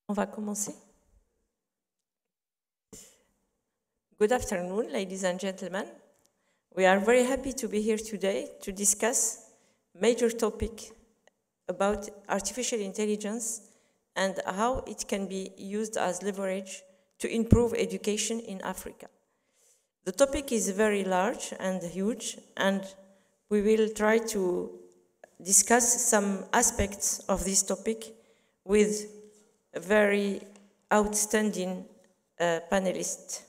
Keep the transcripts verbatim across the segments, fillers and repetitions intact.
On va commencer. Good afternoon, ladies and gentlemen. We are very happy to be here today to discuss a major topic about artificial intelligence and how it can be used as leverage to improve education in Africa. The topic is very large and huge, and we will try to discuss some aspects of this topic with a very outstanding uh, panelist.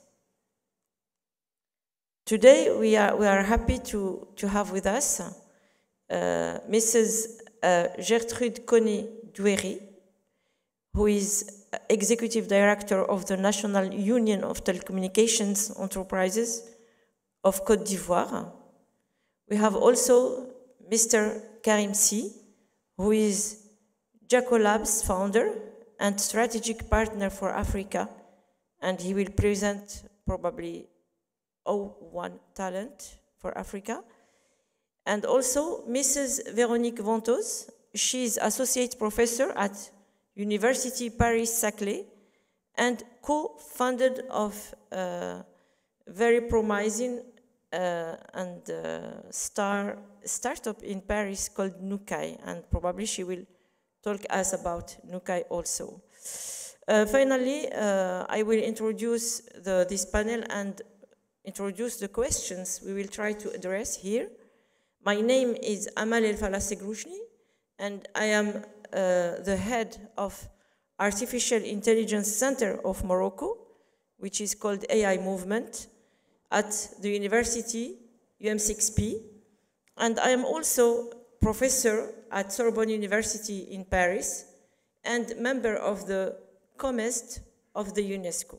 Today we are, we are happy to, to have with us uh, Missus Uh, Gertrude Koné-Douéry, who is Executive Director of the National Union of Telecommunications Enterprises of Côte d'Ivoire. We have also Mister Karim Sy, who is Jacolab's founder and strategic partner for Africa, and he will present probably O one talent for Africa. And also Missus Véronique Ventose. She is Associate Professor at University Paris-Saclay and co-founded of a very promising uh, and uh, star startup in Paris called Nukai, and probably she will talk us about Nukai also. Uh, finally, uh, I will introduce the, this panel and introduce the questions we will try to address here. My name is Amal El Falassi Grouchny, and I am uh, the head of Artificial Intelligence Center of Morocco, which is called A I Movement, at the University U M six P. And I am also professor at Sorbonne University in Paris and member of the COMEST of the UNESCO.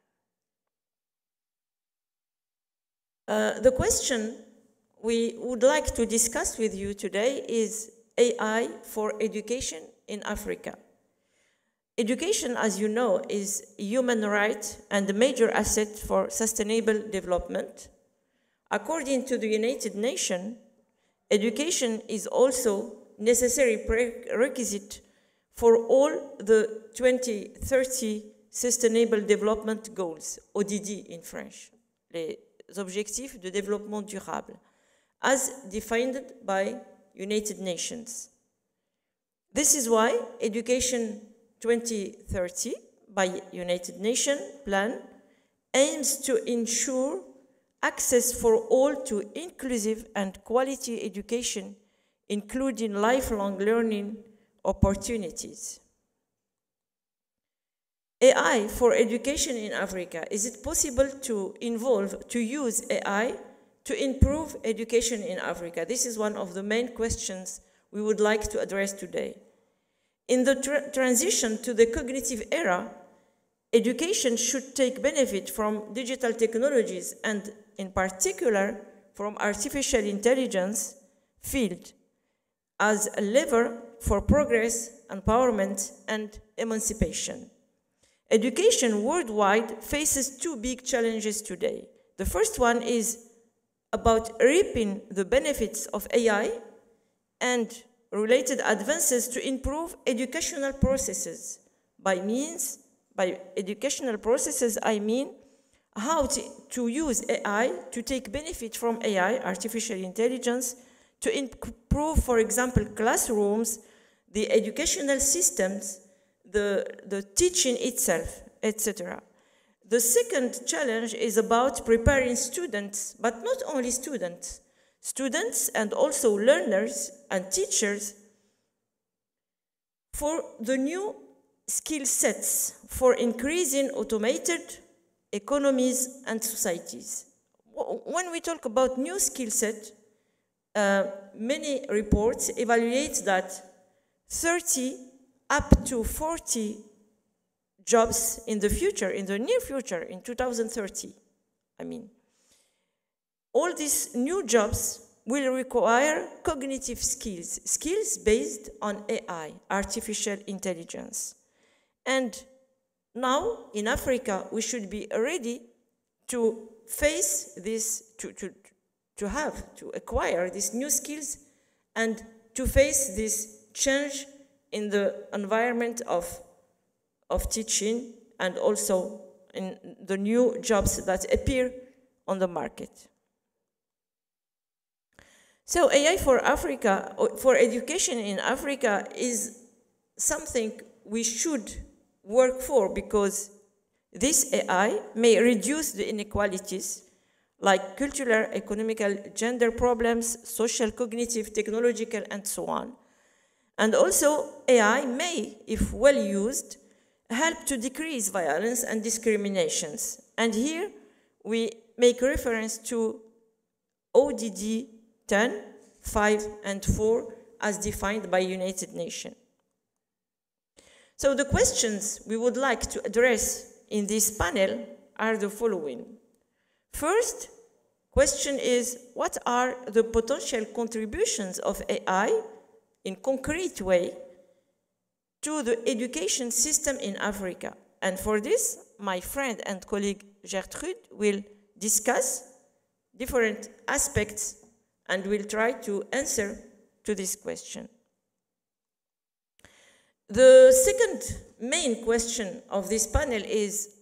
Uh, the question we would like to discuss with you today is A I for education in Africa. Education, as you know, is a human right and a major asset for sustainable development. According to the United Nations, education is also necessary prerequisite for all the twenty thirty Sustainable Development Goals, O D D in French, les objectifs de développement durable, as defined by United Nations. This is why Education twenty thirty by United Nations plan aims to ensure access for all to inclusive and quality education, including lifelong learning opportunities. A I for education in Africa. Is it possible to involve, to use A I to improve education in Africa? This is one of the main questions we would like to address today. In the tra transition to the cognitive era, education should take benefit from digital technologies and in particular from artificial intelligence field as a lever for progress, empowerment, and emancipation. Education worldwide faces two big challenges today. The first one is about reaping the benefits of A I and related advances to improve educational processes. By means, by educational processes, I mean how to, to use A I to take benefit from A I, artificial intelligence, to improve, for example, classrooms, the educational systems, the, the teaching itself, et cetera. The second challenge is about preparing students, but not only students, students and also learners and teachers for the new skill sets for increasing automated economies and societies. When we talk about new skill set, uh, many reports evaluate that thirty up to forty jobs in the future, in the near future, in two thousand thirty, I mean. All these new jobs will require cognitive skills, skills based on A I, artificial intelligence. And now, in Africa, we should be ready to face this, to, to, to have, to acquire these new skills and to face this change in the environment of of teaching and also in the new jobs that appear on the market. So A I for Africa, for education in Africa, is something we should work for, because this A I may reduce the inequalities like cultural, economical, gender problems, social, cognitive, technological, and so on. And also A I may, if well used, help to decrease violence and discriminations. And here we make reference to O D D ten, five, and four as defined by United Nations. So the questions we would like to address in this panel are the following. First question is, what are the potential contributions of A I in concrete way to the education system in Africa? And for this, my friend and colleague Gertrude will discuss different aspects and will try to answer to this question. The second main question of this panel is,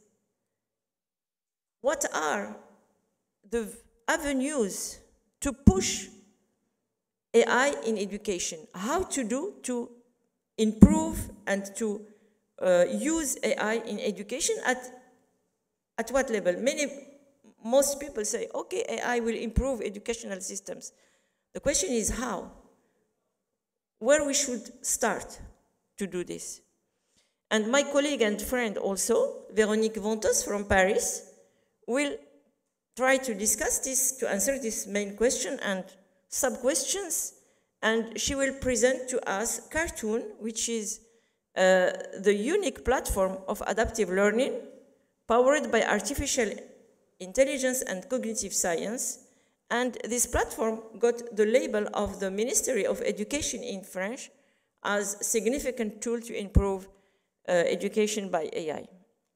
what are the avenues to push A I in education? How to do to improve and to uh, use A I in education at, at what level? Many, most people say, okay, A I will improve educational systems. The question is how? Where we should start to do this? And my colleague and friend also, Véronique Ventos from Paris, will try to discuss this, to answer this main question and sub-questions, and she will present to us Cartoon, which is uh, the unique platform of adaptive learning powered by artificial intelligence and cognitive science. And this platform got the label of the Ministry of Education in French as a significant tool to improve uh, education by A I.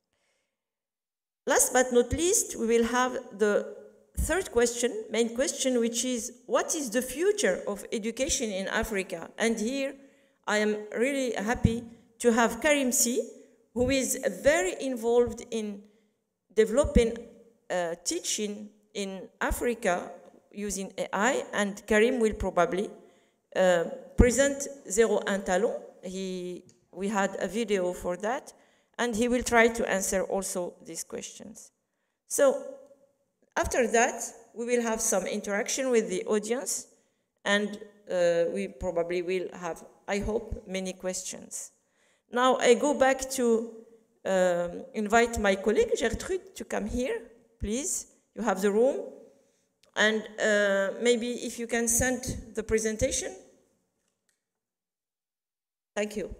Last but not least, we will have the third question, main question, which is, what is the future of education in Africa? And here, I am really happy to have Karim Sy, who is very involved in developing uh, teaching in Africa using A I, and Karim will probably uh, present Zero Un Talon. He, we had a video for that, and he will try to answer also these questions. So after that, we will have some interaction with the audience, and uh, we probably will have, I hope, many questions. Now I go back to um, invite my colleague Gertrude to come here, please. You have the room. And uh, maybe if you can send the presentation. Thank you.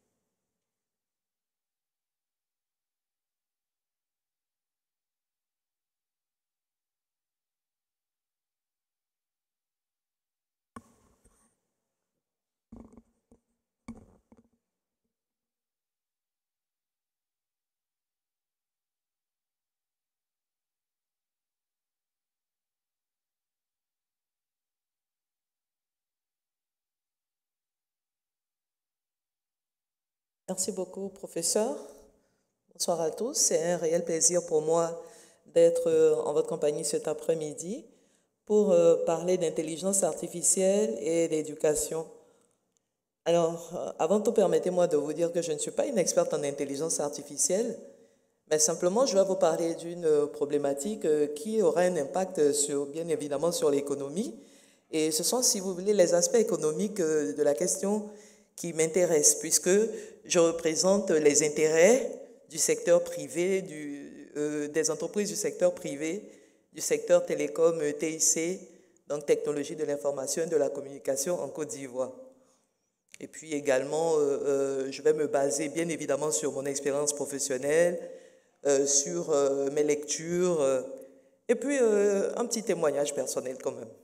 Merci beaucoup, professeur. Bonsoir à tous. C'est un réel plaisir pour moi d'être en votre compagnie cet après-midi pour parler d'intelligence artificielle et d'éducation. Alors, avant tout, permettez-moi de vous dire que je ne suis pas une experte en intelligence artificielle, mais simplement, je vais vous parler d'une problématique qui aura un impact, sur, bien évidemment, sur l'économie. Et ce sont, si vous voulez, les aspects économiques de la question qui m'intéressent, puisque je représente les intérêts du secteur privé, du, euh, des entreprises du secteur privé, du secteur télécom, T I C, donc technologie de l'information et de la communication en Côte d'Ivoire. Et puis également, euh, euh, je vais me baser bien évidemment sur mon expérience professionnelle, euh, sur euh, mes lectures, euh, et puis euh, un petit témoignage personnel quand même.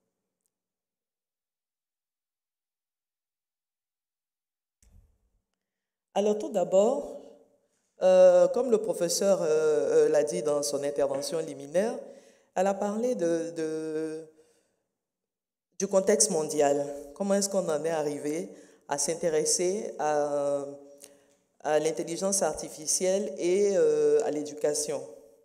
Alors tout d'abord, euh, comme le professeur euh, l'a dit dans son intervention liminaire, elle a parlé de, de, du contexte mondial. Comment est-ce qu'on en est arrivé à s'intéresser à, à l'intelligence artificielle et euh, à l'éducation.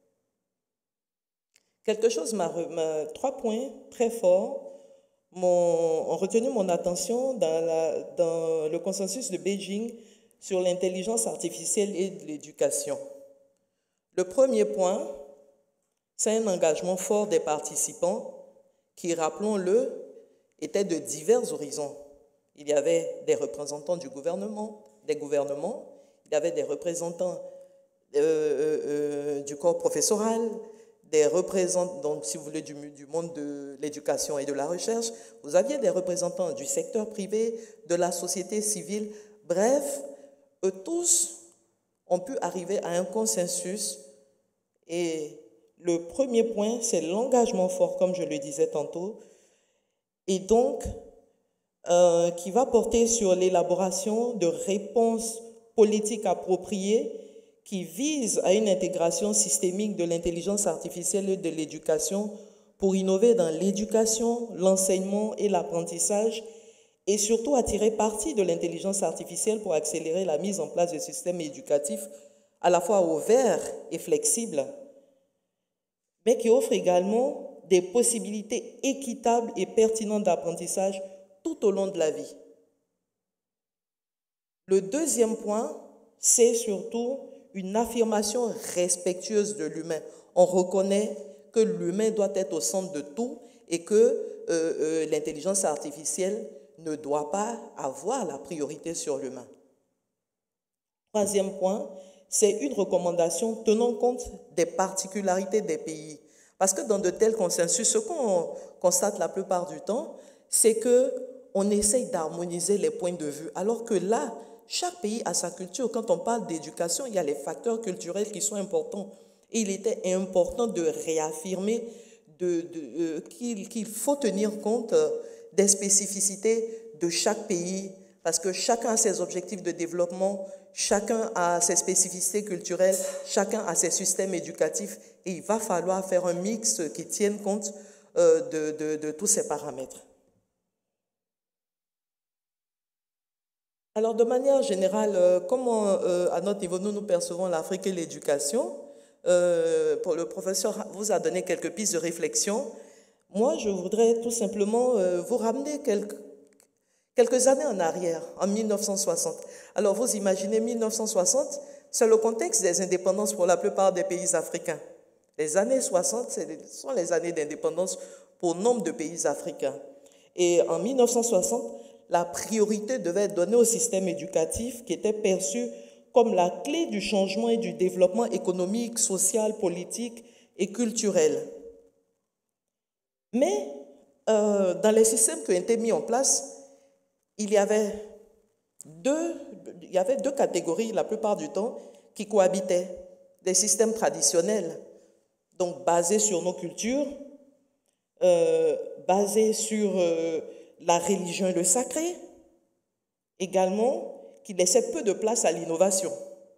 Quelque chose m'a, m'a trois points très forts m'ont, ont retenu mon attention dans, la, dans le consensus de Beijing sur l'intelligence artificielle et l'éducation. Le premier point, c'est un engagement fort des participants qui, rappelons-le, étaient de divers horizons. Il y avait des représentants du gouvernement, des gouvernements, il y avait des représentants euh, euh, du corps professoral, des représentants, donc, si vous voulez, du, du monde de l'éducation et de la recherche. Vous aviez des représentants du secteur privé, de la société civile. Bref, eux tous ont pu arriver à un consensus. Et le premier point, c'est l'engagement fort, comme je le disais tantôt, et donc euh, qui va porter sur l'élaboration de réponses politiques appropriées qui visent à une intégration systémique de l'intelligence artificielle et de l'éducation pour innover dans l'éducation, l'enseignement et l'apprentissage, et surtout à tirer parti de l'intelligence artificielle pour accélérer la mise en place de systèmes éducatifs à la fois ouverts et flexibles, mais qui offrent également des possibilités équitables et pertinentes d'apprentissage tout au long de la vie. Le deuxième point, c'est surtout une affirmation respectueuse de l'humain. On reconnaît que l'humain doit être au centre de tout et que euh, euh, l'intelligence artificielle ne doit pas avoir la priorité sur l'humain. Troisième point, c'est une recommandation tenant compte des particularités des pays. Parce que dans de tels consensus, ce qu'on constate la plupart du temps, c'est qu'on essaye d'harmoniser les points de vue, alors que là, chaque pays a sa culture. Quand on parle d'éducation, il y a les facteurs culturels qui sont importants. Et il était important de réaffirmer de, de, euh, qu'il, qu'il faut tenir compte des spécificités de chaque pays, parce que chacun a ses objectifs de développement, chacun a ses spécificités culturelles, chacun a ses systèmes éducatifs, et il va falloir faire un mix qui tienne compte euh, de, de, de tous ces paramètres. Alors, de manière générale, euh, comment, euh, à notre niveau, nous, nous percevons l'Afrique et l'éducation? euh, pour le professeur vous a donné quelques pistes de réflexion. Moi, je voudrais tout simplement euh, vous ramener quelques, quelques années en arrière, en mille neuf cent soixante. Alors, vous imaginez mille neuf cent soixante, c'est le contexte des indépendances pour la plupart des pays africains. Les années soixante, ce sont les années d'indépendance pour nombre de pays africains. Et en mille neuf cent soixante, la priorité devait être donnée au système éducatif qui était perçu comme la clé du changement et du développement économique, social, politique et culturel. Mais euh, dans les systèmes qui ont été mis en place, il y avait deux, il y avait deux catégories la plupart du temps qui cohabitaient. Des systèmes traditionnels, donc basés sur nos cultures, euh, basés sur euh, la religion et le sacré, également qui laissaient peu de place à l'innovation.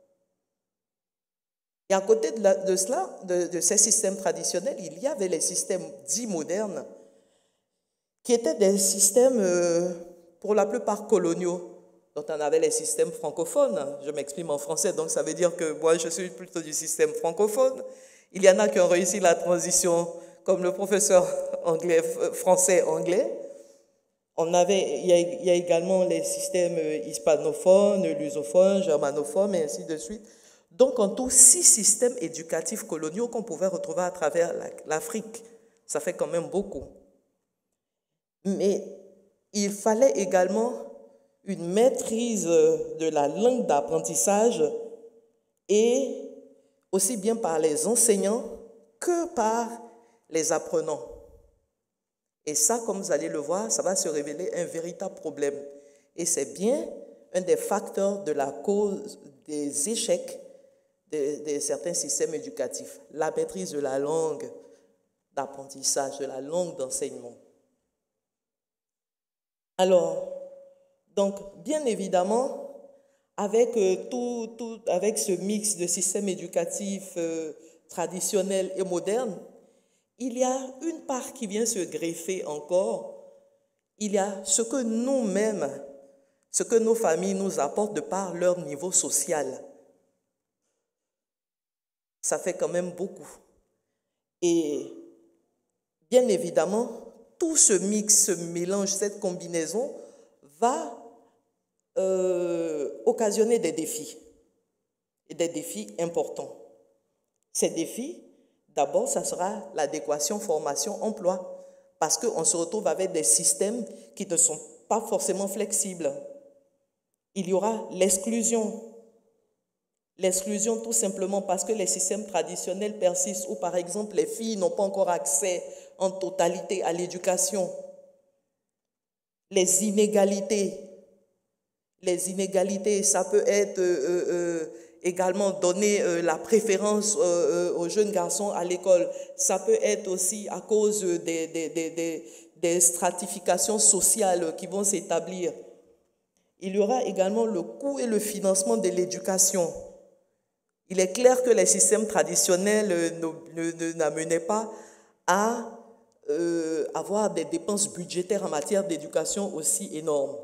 Et à côté de, la, de cela, de, de ces systèmes traditionnels, il y avait les systèmes dits modernes, qui étaient des systèmes euh, pour la plupart coloniaux. Donc on avait les systèmes francophones, je m'exprime en français, donc ça veut dire que moi je suis plutôt du système francophone. Il y en a qui ont réussi la transition, comme le professeur anglais, français-anglais. On avait, il y, a, il y a également les systèmes hispanophones, lusophones, germanophones, et ainsi de suite. Donc, en tout, six systèmes éducatifs coloniaux qu'on pouvait retrouver à travers l'Afrique. Ça fait quand même beaucoup. Mais il fallait également une maîtrise de la langue d'apprentissage et aussi bien par les enseignants que par les apprenants. Et ça, comme vous allez le voir, ça va se révéler un véritable problème. Et c'est bien un des facteurs de la cause des échecs de, de certains systèmes éducatifs. La maîtrise de la langue d'apprentissage, de la langue d'enseignement. Alors, donc, bien évidemment, avec, euh, tout, tout, avec ce mix de systèmes éducatifs euh, traditionnels et modernes, il y a une part qui vient se greffer encore. Il y a ce que nous-mêmes, ce que nos familles nous apportent de par leur niveau social. Ça fait quand même beaucoup. Et bien évidemment, tout ce mix, ce mélange, cette combinaison va euh, occasionner des défis, et des défis importants. Ces défis, d'abord, ça sera l'adéquation formation-emploi, parce qu'on se retrouve avec des systèmes qui ne sont pas forcément flexibles. Il y aura l'exclusion. L'exclusion tout simplement parce que les systèmes traditionnels persistent, où par exemple les filles n'ont pas encore accès en totalité à l'éducation. Les inégalités. Les inégalités, ça peut être euh, euh, également donner euh, la préférence euh, aux jeunes garçons à l'école. Ça peut être aussi à cause des, des, des, des, des stratifications sociales qui vont s'établir. Il y aura également le coût et le financement de l'éducation. Il est clair que les systèmes traditionnels n'amenaient pas à euh, avoir des dépenses budgétaires en matière d'éducation aussi énormes.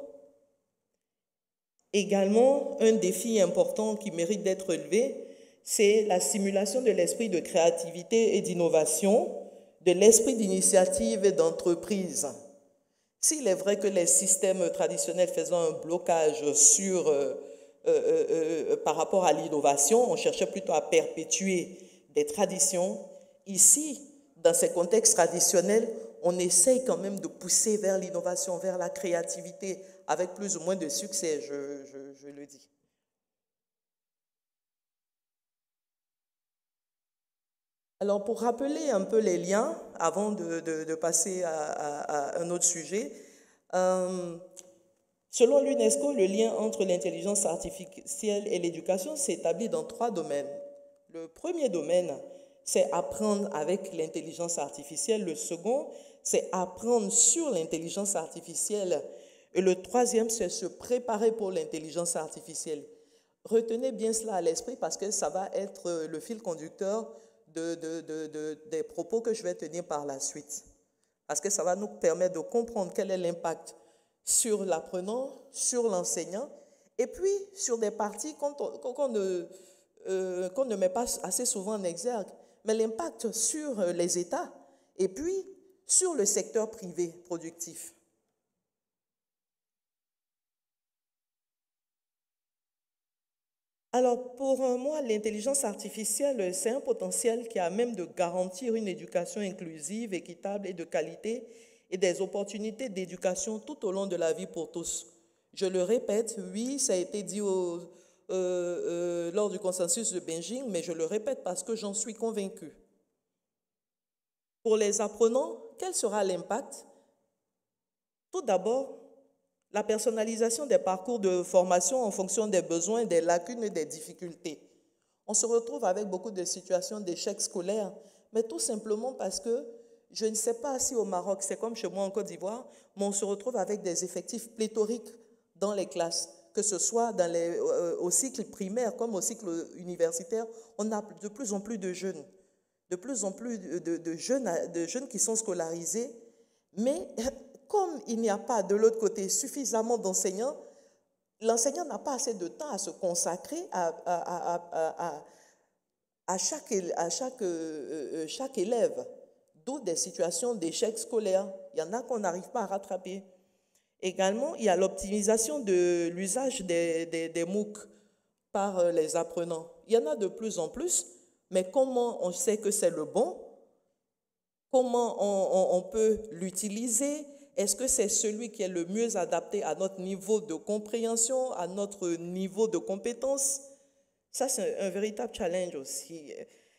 Également, un défi important qui mérite d'être relevé, c'est la stimulation de l'esprit de créativité et d'innovation, de l'esprit d'initiative et d'entreprise. S'il est vrai que les systèmes traditionnels faisant un blocage sur, euh, euh, euh, par rapport à l'innovation, on cherchait plutôt à perpétuer des traditions, ici, dans ces contextes traditionnels, on essaye quand même de pousser vers l'innovation, vers la créativité, avec plus ou moins de succès, je, je, je le dis. Alors, pour rappeler un peu les liens, avant de, de, de passer à, à, à un autre sujet, euh, selon l'UNESCO, le lien entre l'intelligence artificielle et l'éducation s'établit dans trois domaines. Le premier domaine, c'est apprendre avec l'intelligence artificielle. Le second, c'est apprendre sur l'intelligence artificielle. Et le troisième, c'est se préparer pour l'intelligence artificielle. Retenez bien cela à l'esprit parce que ça va être le fil conducteur de, de, de, de, des propos que je vais tenir par la suite. Parce que ça va nous permettre de comprendre quel est l'impact sur l'apprenant, sur l'enseignant, et puis sur des parties qu'on qu'on ne, euh, qu'on ne met pas assez souvent en exergue, mais l'impact sur les États et puis sur le secteur privé productif. Alors, pour moi, l'intelligence artificielle, c'est un potentiel qui a même de garantir une éducation inclusive, équitable et de qualité et des opportunités d'éducation tout au long de la vie pour tous. Je le répète, oui, ça a été dit au, euh, euh, lors du consensus de Beijing, mais je le répète parce que j'en suis convaincue. Pour les apprenants, quel sera l'impact? Tout d'abord, la personnalisation des parcours de formation en fonction des besoins, des lacunes et des difficultés. On se retrouve avec beaucoup de situations d'échec scolaire, mais tout simplement parce que, je ne sais pas si au Maroc, c'est comme chez moi en Côte d'Ivoire, mais on se retrouve avec des effectifs pléthoriques dans les classes, que ce soit dans les, euh, au cycle primaire comme au cycle universitaire, on a de plus en plus de jeunes, de plus en plus de, de, de, jeunes, de jeunes qui sont scolarisés, mais comme il n'y a pas de l'autre côté suffisamment d'enseignants, l'enseignant n'a pas assez de temps à se consacrer à, à, à, à, à, chaque, à chaque, euh, chaque élève, d'où des situations d'échec scolaire. Il y en a qu'on n'arrive pas à rattraper. Également, il y a l'optimisation de l'usage des, des, des MOOC par les apprenants. Il y en a de plus en plus, mais comment on sait que c'est le bon? Comment on, on, on peut l'utiliser? Est-ce que c'est celui qui est le mieux adapté à notre niveau de compréhension, à notre niveau de compétence? Ça, c'est un, un véritable challenge aussi.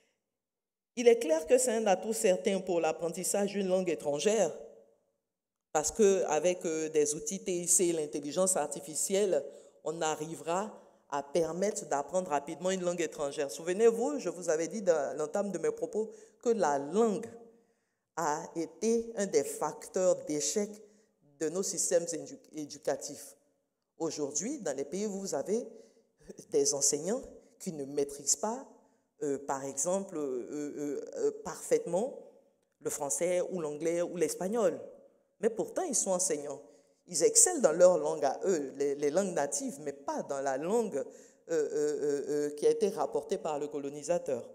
Il est clair que c'est un atout certain pour l'apprentissage d'une langue étrangère, parce qu'avec des outils T I C et l'intelligence artificielle, on arrivera à permettre d'apprendre rapidement une langue étrangère. Souvenez-vous, je vous avais dit dans l'entame de mes propos que la langue a été un des facteurs d'échec de nos systèmes éducatifs. Aujourd'hui, dans les pays où vous avez des enseignants qui ne maîtrisent pas, euh, par exemple, euh, euh, euh, parfaitement le français ou l'anglais ou l'espagnol. Mais pourtant, ils sont enseignants. Ils excellent dans leur langue à eux, les, les langues natives, mais pas dans la langue euh, euh, euh, qui a été rapportée par le colonisateur.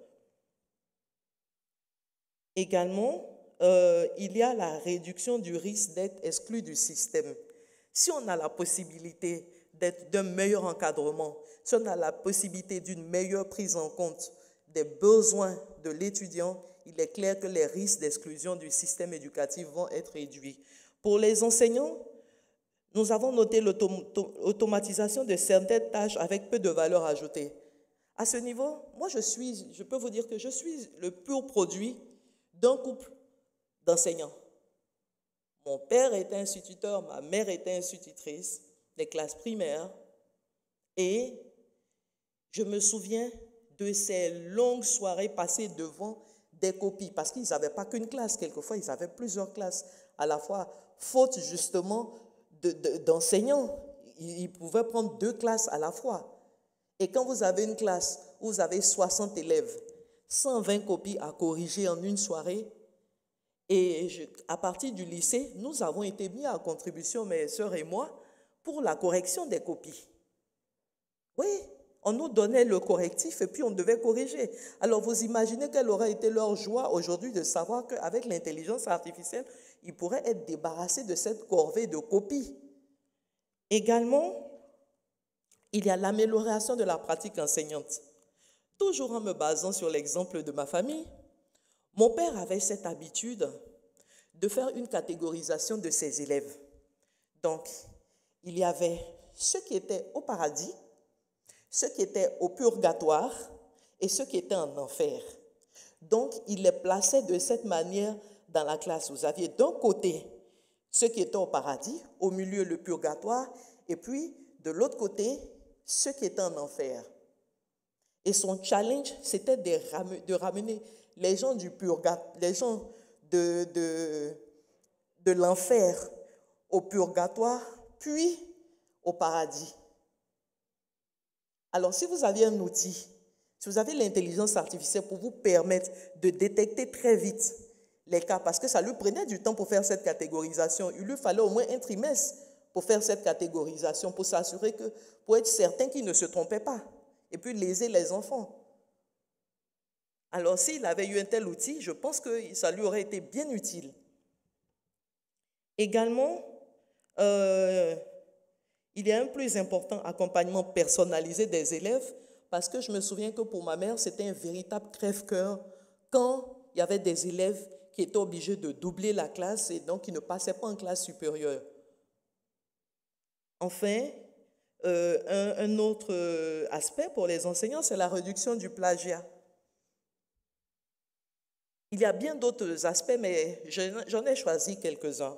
Également, euh, il y a la réduction du risque d'être exclu du système. Si on a la possibilité d'être d'un meilleur encadrement, si on a la possibilité d'une meilleure prise en compte des besoins de l'étudiant, il est clair que les risques d'exclusion du système éducatif vont être réduits. Pour les enseignants, nous avons noté l'automatisation de certaines tâches avec peu de valeur ajoutée. À ce niveau, moi, je, suis, je peux vous dire que je suis le pur produit d'un couple d'enseignants. Mon père était instituteur, ma mère était institutrice des classes primaires et je me souviens de ces longues soirées passées devant des copies parce qu'ils n'avaient pas qu'une classe, quelquefois ils avaient plusieurs classes à la fois, faute justement de, de, d'enseignants. Ils pouvaient prendre deux classes à la fois. Et quand vous avez une classe où vous avez soixante élèves, cent vingt copies à corriger en une soirée, et je, à partir du lycée, nous avons été mis à contribution, mes sœurs et moi, pour la correction des copies. Oui, on nous donnait le correctif et puis on devait corriger. Alors vous imaginez quelle aurait été leur joie aujourd'hui de savoir qu'avec l'intelligence artificielle, ils pourraient être débarrassés de cette corvée de copies. Également, il y a l'amélioration de la pratique enseignante. Toujours en me basant sur l'exemple de ma famille, mon père avait cette habitude de faire une catégorisation de ses élèves. Donc, il y avait ceux qui étaient au paradis, ceux qui étaient au purgatoire et ceux qui étaient en enfer. Donc, il les plaçait de cette manière dans la classe. Vous aviez d'un côté ceux qui étaient au paradis, au milieu le purgatoire, et puis de l'autre côté, ceux qui étaient en enfer. Et son challenge, c'était de ramener les gens du purgatoire, les gens de, de, de l'enfer au purgatoire, puis au paradis. Alors, si vous aviez un outil, si vous avez l'intelligence artificielle pour vous permettre de détecter très vite les cas, parce que ça lui prenait du temps pour faire cette catégorisation, il lui fallait au moins un trimestre pour faire cette catégorisation, pour s'assurer que, pour être certain qu'il ne se trompait pas, et puis léser les enfants. Alors, s'il avait eu un tel outil, je pense que ça lui aurait été bien utile. Également, euh, il y a un plus important accompagnement personnalisé des élèves, parce que je me souviens que pour ma mère, c'était un véritable crève-cœur quand il y avait des élèves qui étaient obligés de doubler la classe et donc qui ne passaient pas en classe supérieure. Enfin, euh, un, un autre aspect pour les enseignants, c'est la réduction du plagiat. Il y a bien d'autres aspects, mais j'en ai choisi quelques-uns.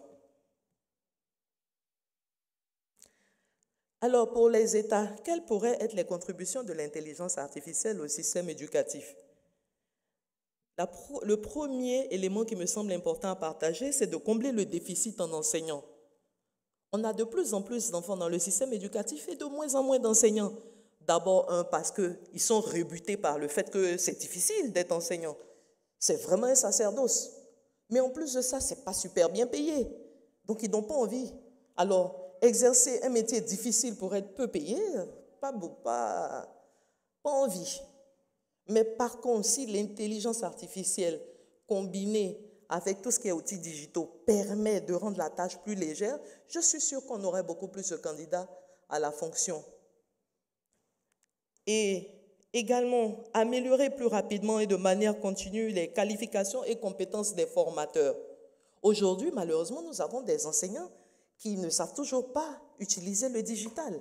Alors, pour les États, quelles pourraient être les contributions de l'intelligence artificielle au système éducatif? La pro, le premier élément qui me semble important à partager, c'est de combler le déficit en enseignants. On a de plus en plus d'enfants dans le système éducatif et de moins en moins d'enseignants. D'abord, un, parce qu'ils sont rebutés par le fait que c'est difficile d'être enseignant. C'est vraiment un sacerdoce. Mais en plus de ça, ce n'est pas super bien payé. Donc, ils n'ont pas envie. Alors, exercer un métier difficile pour être peu payé, pas, pas, pas envie. Mais par contre, si l'intelligence artificielle combinée avec tout ce qui est outils digitaux permet de rendre la tâche plus légère, je suis sûre qu'on aurait beaucoup plus de candidats à la fonction. Et également, améliorer plus rapidement et de manière continue les qualifications et compétences des formateurs. Aujourd'hui, malheureusement, nous avons des enseignants qui ne savent toujours pas utiliser le digital.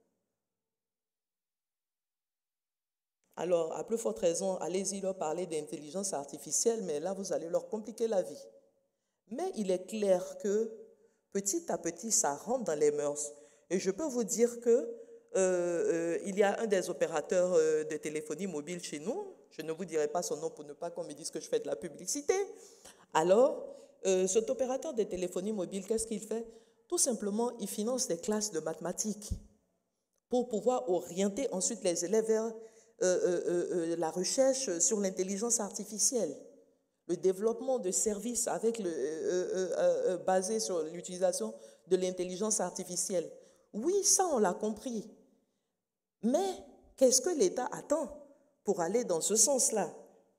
Alors, à plus forte raison, allez-y leur parler d'intelligence artificielle, mais là, vous allez leur compliquer la vie. Mais il est clair que petit à petit, ça rentre dans les mœurs. Et je peux vous dire que euh, euh, il y a un des opérateurs euh, de téléphonie mobile chez nous, je ne vous dirai pas son nom pour ne pas qu'on me dise que je fais de la publicité. Alors, euh, cet opérateur de téléphonie mobile, qu'est-ce qu'il fait? Tout simplement, il finance des classes de mathématiques pour pouvoir orienter ensuite les élèves vers euh, euh, euh, la recherche sur l'intelligence artificielle, le développement de services avec le, euh, euh, euh, basé sur l'utilisation de l'intelligence artificielle. Oui, ça, on l'a compris. Mais qu'est-ce que l'État attend pour aller dans ce sens-là?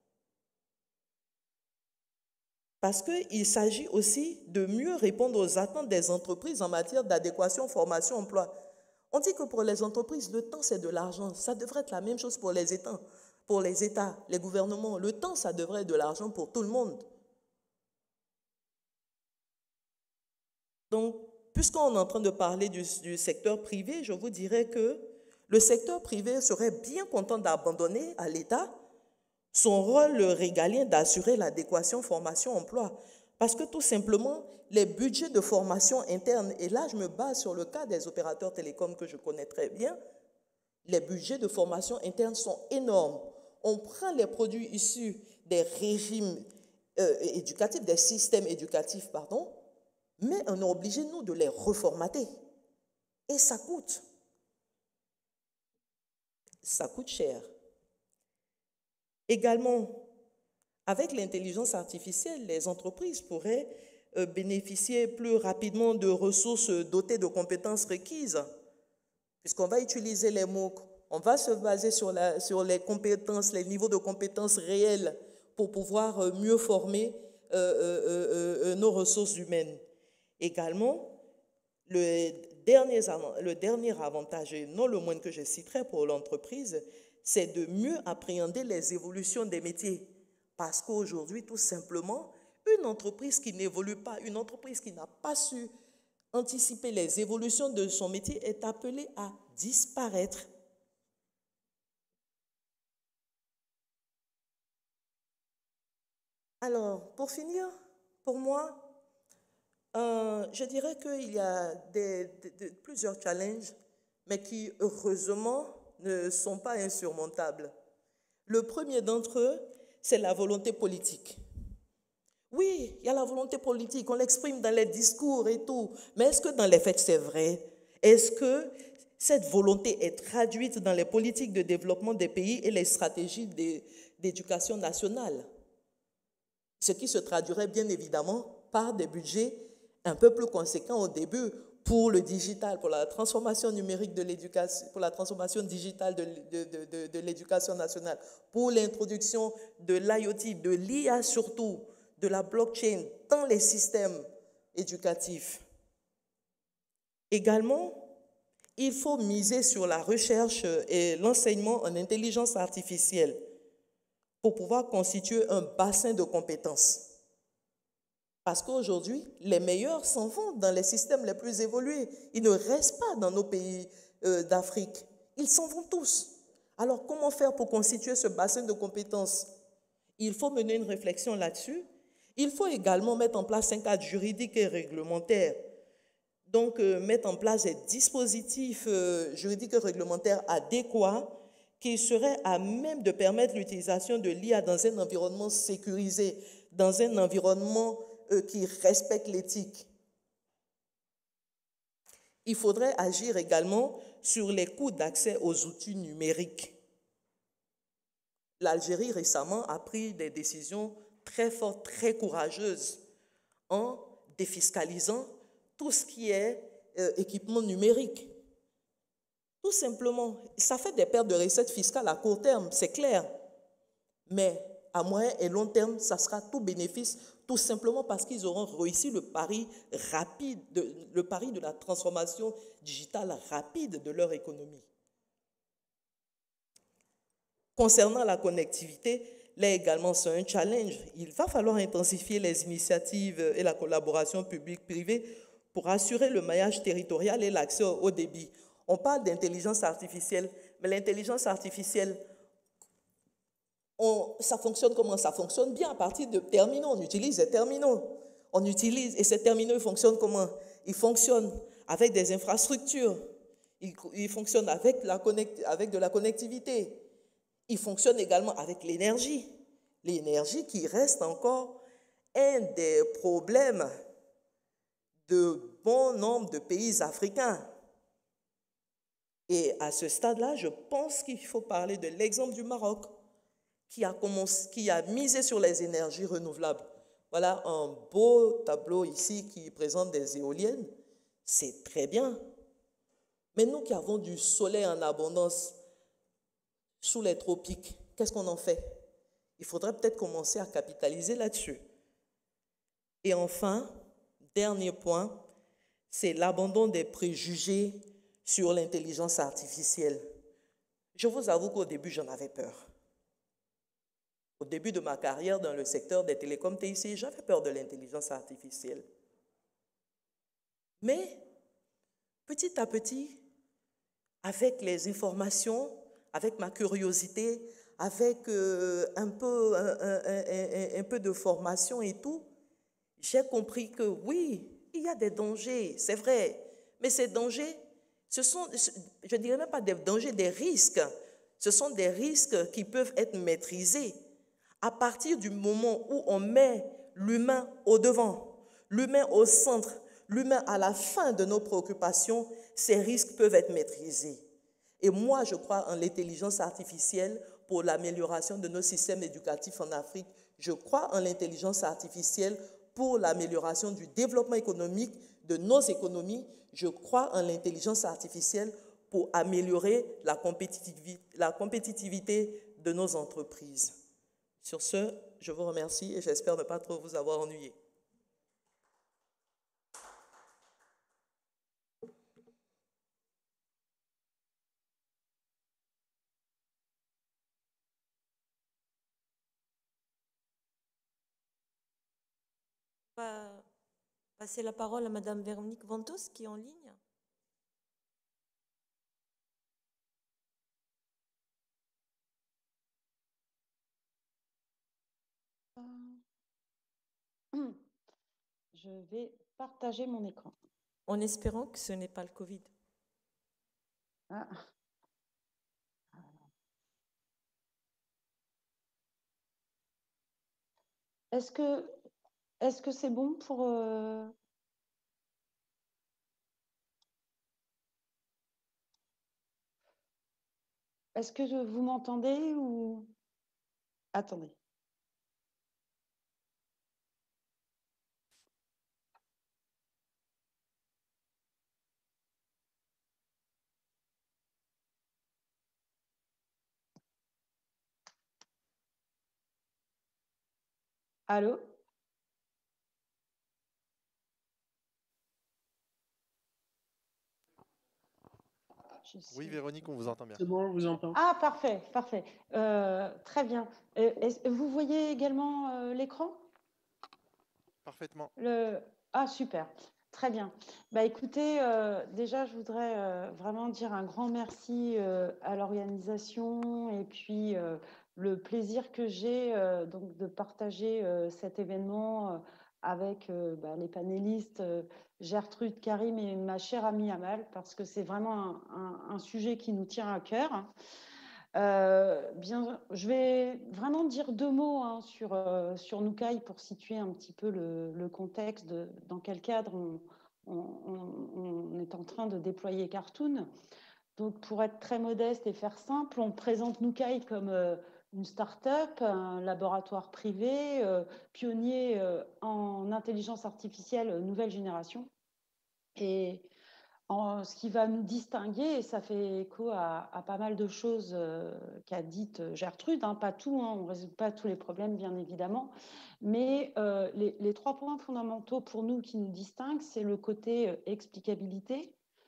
Parce qu'il s'agit aussi de mieux répondre aux attentes des entreprises en matière d'adéquation, formation, emploi. On dit que pour les entreprises, le temps, c'est de l'argent. Ça devrait être la même chose pour les États, pour les États, les gouvernements. Le temps, ça devrait être de l'argent pour tout le monde. Donc, puisqu'on est en train de parler du, du secteur privé, je vous dirais que le secteur privé serait bien content d'abandonner à l'État son rôle régalien d'assurer l'adéquation formation-emploi. Parce que tout simplement, les budgets de formation interne, et là je me base sur le cas des opérateurs télécoms que je connais très bien, les budgets de formation interne sont énormes. On prend les produits issus des régimes euh, éducatifs, des systèmes éducatifs, pardon, mais on est obligé, nous, de les reformater. Et ça coûte. Ça coûte cher. Également, avec l'intelligence artificielle, les entreprises pourraient euh, bénéficier plus rapidement de ressources dotées de compétences requises, puisqu'on va utiliser les MOOC, on va se baser sur, la, sur les compétences, les niveaux de compétences réels pour pouvoir euh, mieux former euh, euh, euh, nos ressources humaines. Également, le dernier, le dernier avantage, et non le moindre que je citerai pour l'entreprise, c'est de mieux appréhender les évolutions des métiers. Parce qu'aujourd'hui, tout simplement, une entreprise qui n'évolue pas, une entreprise qui n'a pas su anticiper les évolutions de son métier est appelée à disparaître. Alors, pour finir, pour moi, euh, je dirais qu'il y a des, des, plusieurs challenges, mais qui, heureusement, ne sont pas insurmontables. Le premier d'entre eux, c'est la volonté politique. Oui, il y a la volonté politique, on l'exprime dans les discours et tout, mais est-ce que dans les faits c'est vrai? Est-ce que cette volonté est traduite dans les politiques de développement des pays et les stratégies d'éducation nationale? Ce qui se traduirait bien évidemment par des budgets un peu plus conséquents au début pour le digital, pour la transformation numérique de l'éducation, pour la transformation digitale de, de, de, de l'éducation nationale, pour l'introduction de l'I O T, de l'I A surtout, de la blockchain dans les systèmes éducatifs. Également, il faut miser sur la recherche et l'enseignement en intelligence artificielle pour pouvoir constituer un bassin de compétences. Parce qu'aujourd'hui, les meilleurs s'en vont dans les systèmes les plus évolués. Ils ne restent pas dans nos pays euh, d'Afrique. Ils s'en vont tous. Alors, comment faire pour constituer ce bassin de compétences? Il faut mener une réflexion là-dessus. Il faut également mettre en place un cadre juridique et réglementaire. Donc, euh, mettre en place des dispositifs euh, juridiques et réglementaires adéquats qui seraient à même de permettre l'utilisation de l'I A dans un environnement sécurisé, dans un environnement euh, qui respecte l'éthique. Il faudrait agir également sur les coûts d'accès aux outils numériques. L'Algérie récemment a pris des décisions très fortes, très courageuses en défiscalisant tout ce qui est euh, équipement numérique. Tout simplement, ça fait des pertes de recettes fiscales à court terme, c'est clair. Mais à moyen et long terme, ça sera tout bénéfice, tout simplement parce qu'ils auront réussi le pari rapide, de, le pari de la transformation digitale rapide de leur économie. Concernant la connectivité, là également c'est un challenge. Il va falloir intensifier les initiatives et la collaboration publique-privée pour assurer le maillage territorial et l'accès au débit. On parle d'intelligence artificielle, mais l'intelligence artificielle, on, ça fonctionne comment? Ça fonctionne bien à partir de terminaux. On utilise des terminaux. On utilise, et ces terminaux, ils fonctionnent comment? Ils fonctionnent avec des infrastructures. Ils, ils fonctionnent avec, la connect, avec de la connectivité. Ils fonctionnent également avec l'énergie. L'énergie qui reste encore un des problèmes de bon nombre de pays africains. Et à ce stade-là, je pense qu'il faut parler de l'exemple du Maroc, qui a, commencé, qui a misé sur les énergies renouvelables. Voilà un beau tableau ici qui présente des éoliennes c'est très bien. Mais nous qui avons du soleil en abondance sous les tropiques, qu'est-ce qu'on en fait? Il faudrait peut-être commencer à capitaliser là-dessus. Et enfin, dernier point, c'est l'abandon des préjugés sur l'intelligence artificielle. Je vous avoue qu'au début, j'en avais peur. Au début de ma carrière dans le secteur des télécoms T I C, j'avais peur de l'intelligence artificielle. Mais petit à petit, avec les informations, avec ma curiosité, avec euh, un, peu, un, un, un, un peu de formation et tout, j'ai compris que oui, il y a des dangers, c'est vrai. Mais ces dangers, ce sont, je ne dirais même pas des dangers, des risques. Ce sont des risques qui peuvent être maîtrisés à partir du moment où on met l'humain au devant, l'humain au centre, l'humain à la fin de nos préoccupations. Ces risques peuvent être maîtrisés. Et moi, je crois en l'intelligence artificielle pour l'amélioration de nos systèmes éducatifs en Afrique. Je crois en l'intelligence artificielle pour l'amélioration du développement économique de nos économies. Je crois en l'intelligence artificielle pour améliorer la compétitivité, la compétitivité de nos entreprises. Sur ce, je vous remercie et j'espère ne pas trop vous avoir ennuyé. On va passer la parole à Madame Véronique Ventos qui est en ligne. Je vais partager mon écran. En espérant que ce n'est pas le Covid. Ah. Est-ce que est-ce que c'est bon pour... Euh... Est-ce que vous m'entendez ou... Attendez. Allô? Oui, Véronique, on vous entend bien. C'est bon, on vous entend. Ah, parfait, parfait. Euh, très bien. Euh, vous voyez également euh, l'écran? Parfaitement. Le... Ah, super. Très bien. Bah, écoutez, euh, déjà, je voudrais euh, vraiment dire un grand merci euh, à l'organisation et puis euh, le plaisir que j'ai euh, donc de partager euh, cet événement euh, avec euh, bah, les panélistes euh, Gertrude, Karim et ma chère amie Amal, parce que c'est vraiment un, un, un sujet qui nous tient à cœur. Euh, bien, je vais vraiment dire deux mots hein, sur, euh, sur Nukai pour situer un petit peu le, le contexte de dans quel cadre on, on, on est en train de déployer Cartoon. Donc, pour être très modeste et faire simple, on présente Nukai comme euh, une start-up, un laboratoire privé, euh, pionnier euh, en intelligence artificielle nouvelle génération. Et en, ce qui va nous distinguer, et ça fait écho à, à pas mal de choses euh, qu'a dites Gertrude, hein, pas tout, hein, on ne résout pas tous les problèmes bien évidemment, mais euh, les, les trois points fondamentaux pour nous qui nous distinguent, c'est le côté euh, explicabilité,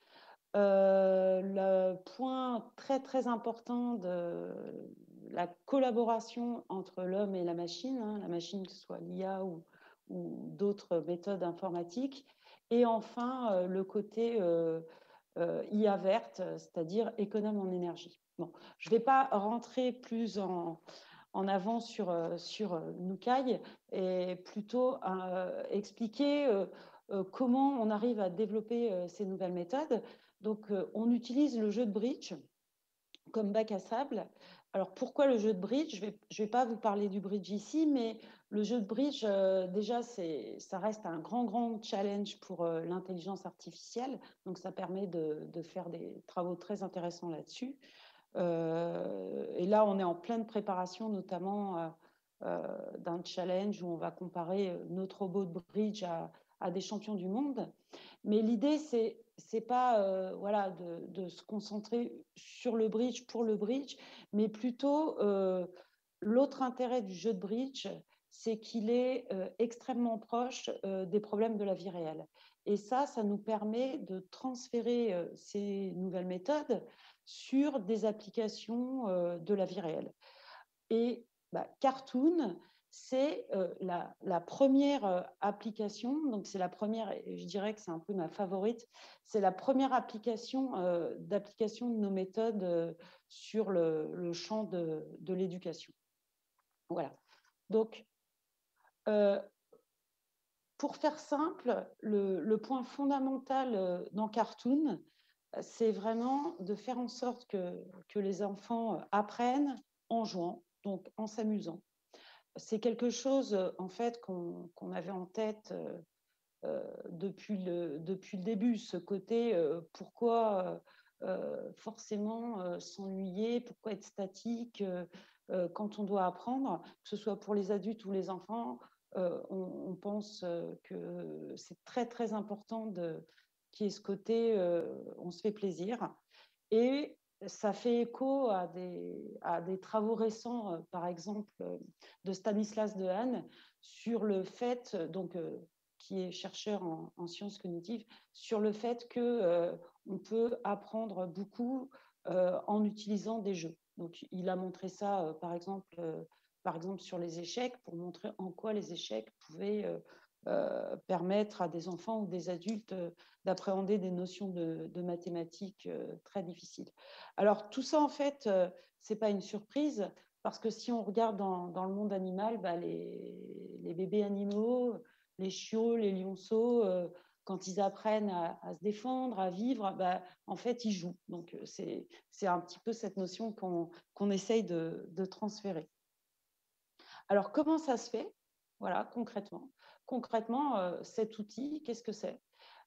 euh, le point très très important de la collaboration entre l'homme et la machine, hein, la machine que ce soit l'I A ou, ou d'autres méthodes informatiques, et enfin euh, le côté euh, euh, I A verte, c'est-à-dire économe en énergie. Bon, je ne vais pas rentrer plus en, en avant sur, euh, sur Nukai et plutôt euh, expliquer euh, euh, comment on arrive à développer euh, ces nouvelles méthodes. Donc, euh, on utilise le jeu de bridge comme bac à sable. Alors, pourquoi le jeu de bridge? Je ne vais, je vais pas vous parler du bridge ici, mais le jeu de bridge, euh, déjà, c'est, ça reste un grand, grand challenge pour euh, l'intelligence artificielle. Donc, ça permet de, de faire des travaux très intéressants là-dessus. Euh, et là, on est en pleine préparation, notamment euh, euh, d'un challenge où on va comparer notre robot de bridge à, à des champions du monde. Mais l'idée, c'est c'est pas euh, voilà, de, de se concentrer sur le bridge pour le bridge, mais plutôt euh, l'autre intérêt du jeu de bridge, c'est qu'il est euh, extrêmement proche euh, des problèmes de la vie réelle. Et ça, ça nous permet de transférer euh, ces nouvelles méthodes sur des applications euh, de la vie réelle. Et bah, Cartoon, c'est euh, la, la, première euh, application, donc c'est la première, et je dirais que c'est un peu ma favorite, c'est la première application euh, d'application de nos méthodes euh, sur le, le champ de, de l'éducation. Voilà. Donc, euh, pour faire simple, le, le point fondamental euh, dans Cartoon, c'est vraiment de faire en sorte que, que les enfants apprennent en jouant, donc en s'amusant. C'est quelque chose, en fait, qu'on qu'on avait en tête euh, euh, depuis, le, depuis le début, ce côté euh, pourquoi euh, forcément euh, s'ennuyer, pourquoi être statique euh, euh, quand on doit apprendre, que ce soit pour les adultes ou les enfants. Euh, on, on pense que c'est très, très important de, qu'il y ait ce côté euh, on se fait plaisir. Et ça fait écho à des, à des travaux récents, euh, par exemple, euh, de Stanislas Dehaene, sur le fait, donc, euh, qui est chercheur en, en sciences cognitives, sur le fait qu'on euh, peut apprendre beaucoup euh, en utilisant des jeux. Donc, il a montré ça, euh, par exemple, euh, par exemple, sur les échecs, pour montrer en quoi les échecs pouvaient euh, euh, permettre à des enfants ou des adultes euh, d'appréhender des notions de, de mathématiques euh, très difficiles. Alors, tout ça, en fait, euh, ce n'est pas une surprise, parce que si on regarde dans, dans le monde animal, bah, les, les bébés animaux, les chiots, les lionceaux, euh, quand ils apprennent à, à se défendre, à vivre, bah, en fait, ils jouent. Donc, c'est, c'est un petit peu cette notion qu'on, qu'on essaye de, de transférer. Alors, comment ça se fait? Voilà, concrètement. Concrètement, euh, cet outil, qu'est-ce que c'est?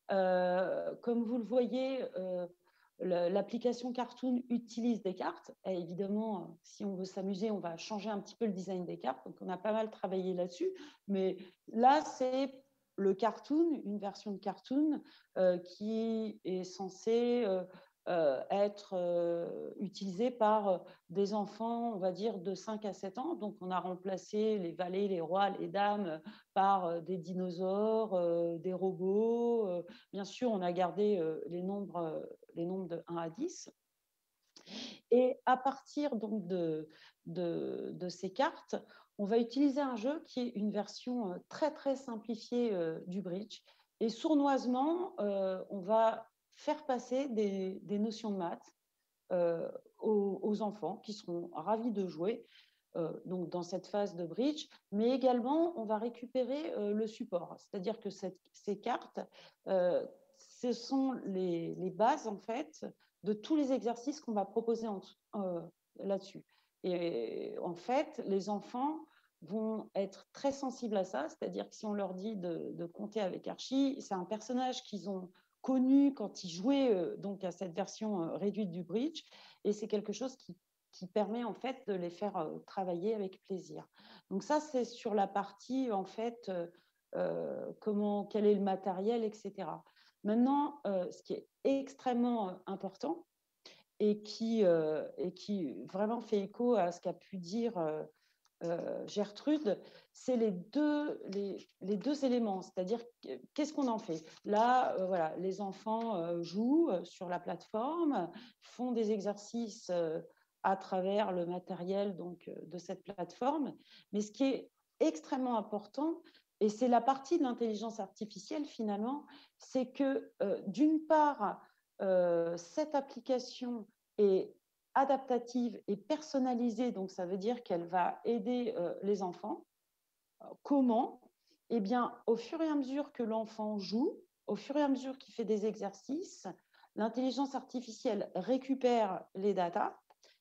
Euh, comme vous le voyez, euh, l'application Cartoon utilise des cartes. Et évidemment, si on veut s'amuser, on va changer un petit peu le design des cartes. Donc, on a pas mal travaillé là-dessus. Mais là, c'est le Cartoon, une version de Cartoon euh, qui est censée euh, euh, être euh, utilisée par des enfants, on va dire, de cinq à sept ans. Donc, on a remplacé les valets, les rois, les dames par des dinosaures, euh, des robots. Euh, bien sûr, on a gardé euh, les, nombres, les nombres de un à dix. Et à partir donc de, de, de ces cartes, on va utiliser un jeu qui est une version très, très simplifiée euh, du bridge. Et sournoisement, euh, on va faire passer des, des notions de maths euh, aux, aux enfants qui seront ravis de jouer. Euh, donc dans cette phase de bridge, mais également on va récupérer euh, le support, c'est-à-dire que cette, ces cartes, euh, ce sont les, les bases en fait de tous les exercices qu'on va proposer euh, là-dessus. Et en fait, les enfants vont être très sensibles à ça, c'est-à-dire que si on leur dit de, de compter avec Archie, c'est un personnage qu'ils ont connu quand ils jouaient euh, donc à cette version euh, réduite du bridge, et c'est quelque chose qui qui permet en fait de les faire euh, travailler avec plaisir. Donc ça, c'est sur la partie en fait euh, euh, comment, quel est le matériel, et cetera. Maintenant, euh, ce qui est extrêmement euh, important et qui, euh, et qui vraiment fait écho à ce qu'a pu dire euh, euh, Gertrude, c'est les deux, les, les deux éléments, c'est-à-dire qu'est-ce qu'on en fait. Là, euh, voilà, les enfants euh, jouent sur la plateforme, font des exercices euh, à travers le matériel donc, de cette plateforme, mais ce qui est extrêmement important, et c'est la partie de l'intelligence artificielle finalement, c'est que euh, d'une part, euh, cette application est adaptative et personnalisée, donc ça veut dire qu'elle va aider euh, les enfants. Comment? Eh bien, au fur et à mesure que l'enfant joue, au fur et à mesure qu'il fait des exercices, l'intelligence artificielle récupère les datas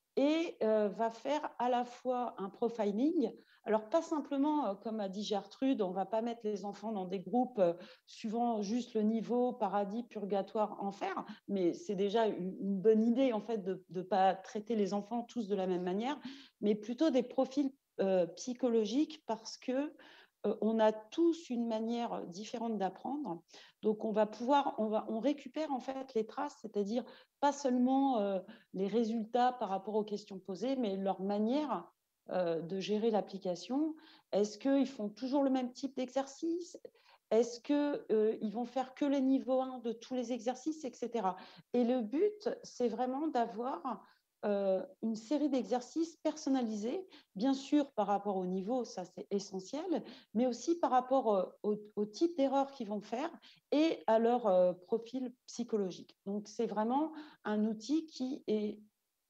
et euh, va faire à la fois un profiling. Alors, pas simplement, euh, comme a dit Gertrude, on ne va pas mettre les enfants dans des groupes euh, suivant juste le niveau paradis, purgatoire, enfer, mais c'est déjà une, une bonne idée, en fait, de ne pas traiter les enfants tous de la même manière, mais plutôt des profils euh, psychologiques parce que euh, on a tous une manière différente d'apprendre. Donc, on va pouvoir, on, va, on récupère en fait les traces, c'est-à-dire pas seulement euh, les résultats par rapport aux questions posées, mais leur manière euh, de gérer l'application. Est-ce qu'ils font toujours le même type d'exercice? Est-ce qu'ils euh, vont faire que les niveaux un de tous les exercices, et cetera. Et le but, c'est vraiment d'avoir euh, une série d'exercices personnalisés, bien sûr par rapport au niveau, ça c'est essentiel, mais aussi par rapport euh, au, au type d'erreurs qu'ils vont faire et à leur euh, profil psychologique. Donc c'est vraiment un outil qui est,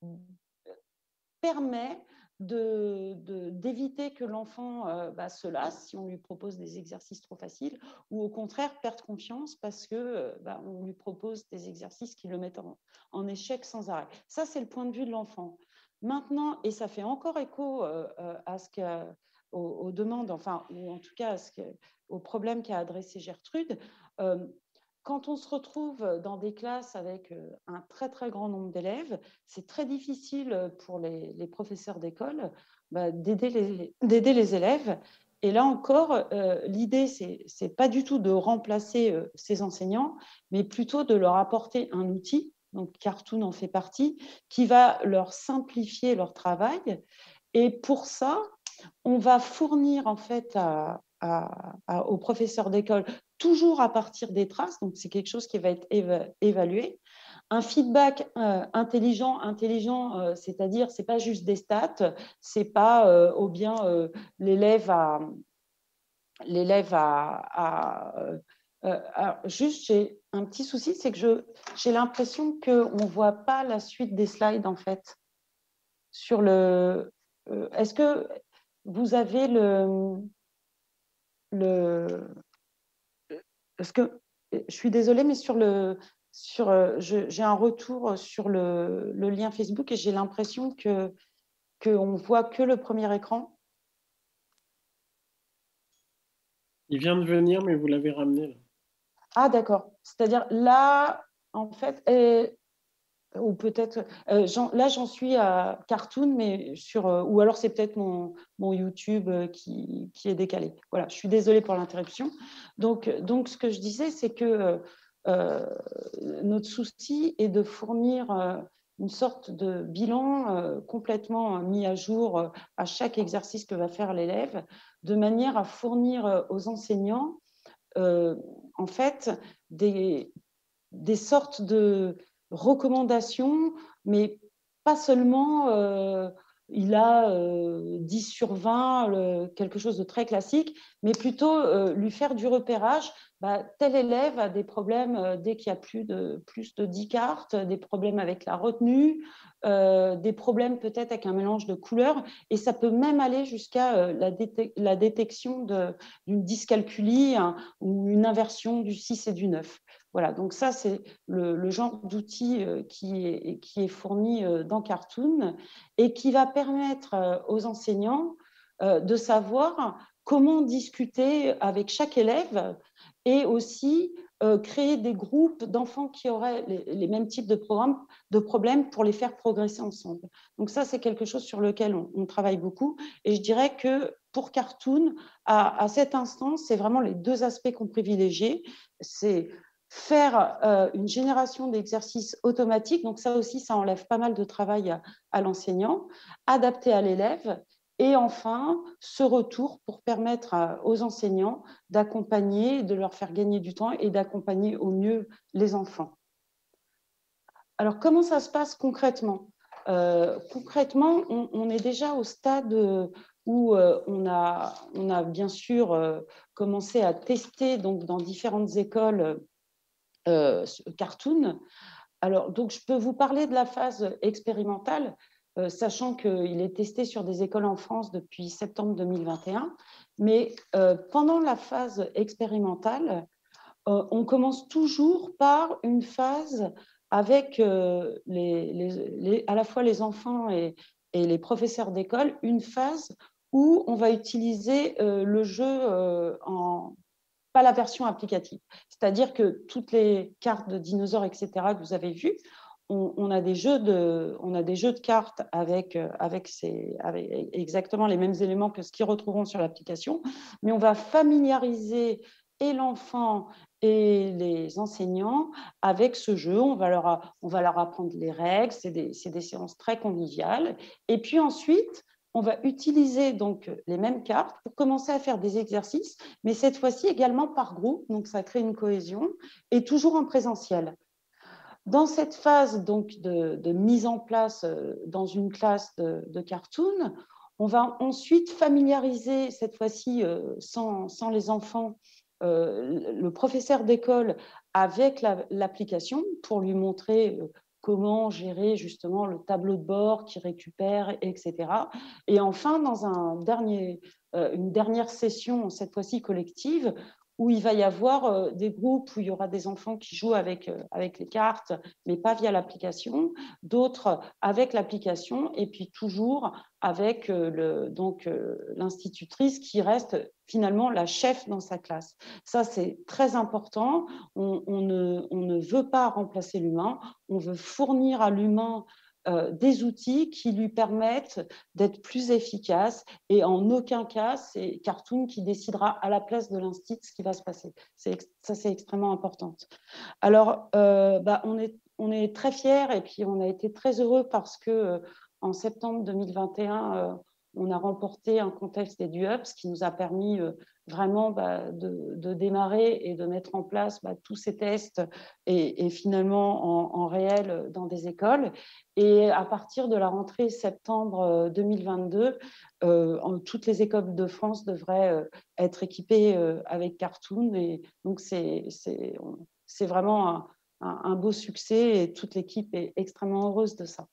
permet de, de, d'éviter que l'enfant euh, bah, se lasse si on lui propose des exercices trop faciles, ou au contraire perdre confiance parce que bah, on lui propose des exercices qui le mettent en, en échec sans arrêt. Ça, c'est le point de vue de l'enfant. Maintenant, et ça fait encore écho euh, à ce que, aux, aux demandes, enfin, ou en tout cas à ce que, au problème qu'a adressé Gertrude, euh, quand on se retrouve dans des classes avec un très, très grand nombre d'élèves, c'est très difficile pour les, les professeurs d'école bah, d'aider les, d'aider les élèves. Et là encore, euh, l'idée, c'est, c'est pas du tout de remplacer euh, ces enseignants, mais plutôt de leur apporter un outil, donc Cartoon en fait partie, qui va leur simplifier leur travail. Et pour ça, on va fournir en fait à, à, à, aux professeurs d'école, toujours à partir des traces, donc c'est quelque chose qui va être éva évalué. Un feedback euh, intelligent, intelligent, euh, c'est-à-dire c'est pas juste des stats, c'est pas euh, ou bien euh, l'élève a, l'élève a, a euh, euh, juste j'ai un petit souci, c'est que je j'ai l'impression qu'on ne voit pas la suite des slides en fait sur le. Euh, Est-ce que vous avez le le parce que je suis désolée, mais sur le sur j'ai un retour sur le, le lien Facebook et j'ai l'impression que qu'on voit que le premier écran. Il vient de venir, mais vous l'avez ramené là. Ah d'accord. C'est-à-dire là, en fait, et, ou peut-être euh, là j'en suis à Cartoon, mais sur euh, ou alors c'est peut-être mon, mon YouTube euh, qui, qui est décalé. Voilà, je suis désolée pour l'interruption. Donc donc ce que je disais, c'est que euh, notre souci est de fournir euh, une sorte de bilan euh, complètement mis à jour euh, à chaque exercice que va faire l'élève, de manière à fournir euh, aux enseignants euh, en fait des, des sortes de recommandations, mais pas seulement euh, il a euh, dix sur vingt, le, quelque chose de très classique, mais plutôt euh, lui faire du repérage. Bah, tel élève a des problèmes euh, dès qu'il y a plus de, plus de dix cartes, des problèmes avec la retenue, euh, des problèmes peut-être avec un mélange de couleurs, et ça peut même aller jusqu'à euh, la, déte la détection d'une dyscalculie hein, ou une inversion du six et du neuf. Voilà, donc ça, c'est le, le genre d'outil euh, qui, est, qui est fourni euh, dans Cartoon et qui va permettre euh, aux enseignants euh, de savoir comment discuter avec chaque élève et aussi euh, créer des groupes d'enfants qui auraient les, les mêmes types de, programmes, de problèmes pour les faire progresser ensemble. Donc ça, c'est quelque chose sur lequel on, on travaille beaucoup. Et je dirais que pour Cartoon, à, à cet instant, c'est vraiment les deux aspects qu'on privilégie. C'est faire euh, une génération d'exercices automatiques, donc ça aussi, ça enlève pas mal de travail à, à l'enseignant, adapté à l'élève, et enfin, ce retour pour permettre à, aux enseignants d'accompagner, de leur faire gagner du temps et d'accompagner au mieux les enfants. Alors, comment ça se passe concrètement? euh, Concrètement, on, on est déjà au stade où euh, on, a, on a bien sûr euh, commencé à tester donc, dans différentes écoles Euh, Cartoon. Alors, donc, je peux vous parler de la phase expérimentale, euh, sachant qu'il est testé sur des écoles en France depuis septembre deux mille vingt et un. Mais euh, pendant la phase expérimentale, euh, on commence toujours par une phase avec euh, les, les, les, à la fois les enfants et, et les professeurs d'école, une phase où on va utiliser euh, le jeu euh, en pas la version applicative. C'est-à-dire que toutes les cartes de dinosaures, et cetera, que vous avez vues, on, on, a des jeux de, on a des jeux de cartes avec, avec, ces, avec exactement les mêmes éléments que ce qu'ils retrouveront sur l'application, mais on va familiariser et l'enfant et les enseignants avec ce jeu. On va leur, on va leur apprendre les règles, c'est des, c'est des séances très conviviales. Et puis ensuite, on va utiliser donc les mêmes cartes pour commencer à faire des exercices, mais cette fois-ci également par groupe, donc ça crée une cohésion, et toujours en présentiel. Dans cette phase donc de, de mise en place dans une classe de, de cartoon, on va ensuite familiariser, cette fois-ci sans, sans les enfants, euh, le professeur d'école avec la, l'application pour lui montrer comment gérer justement le tableau de bord qui récupère, et cetera. Et enfin, dans un dernier, euh, une dernière session, cette fois-ci collective, où il va y avoir euh, des groupes où il y aura des enfants qui jouent avec, euh, avec les cartes, mais pas via l'application, d'autres avec l'application, et puis toujours avec euh, le, donc, euh, l'institutrice qui reste finalement la chef dans sa classe. Ça, c'est très important. On, on, ne, on ne veut pas remplacer l'humain, on veut fournir à l'humain Euh, des outils qui lui permettent d'être plus efficace, et en aucun cas c'est Cartoon qui décidera à la place de l'instit ce qui va se passer. C'est, ça, c'est extrêmement important. Alors, euh, bah, on, est, on est très fiers et puis on a été très heureux parce que euh, en septembre deux mille vingt et un, euh, on a remporté un contest des DUUPS qui nous a permis euh, vraiment bah, de, de démarrer et de mettre en place bah, tous ces tests et, et finalement en, en réel dans des écoles. Et à partir de la rentrée septembre deux mille vingt-deux, euh, en, toutes les écoles de France devraient euh, être équipées euh, avec Cartoon. Et donc, c'est, c'est, on, c'est vraiment un, un, un beau succès et toute l'équipe est extrêmement heureuse de ça.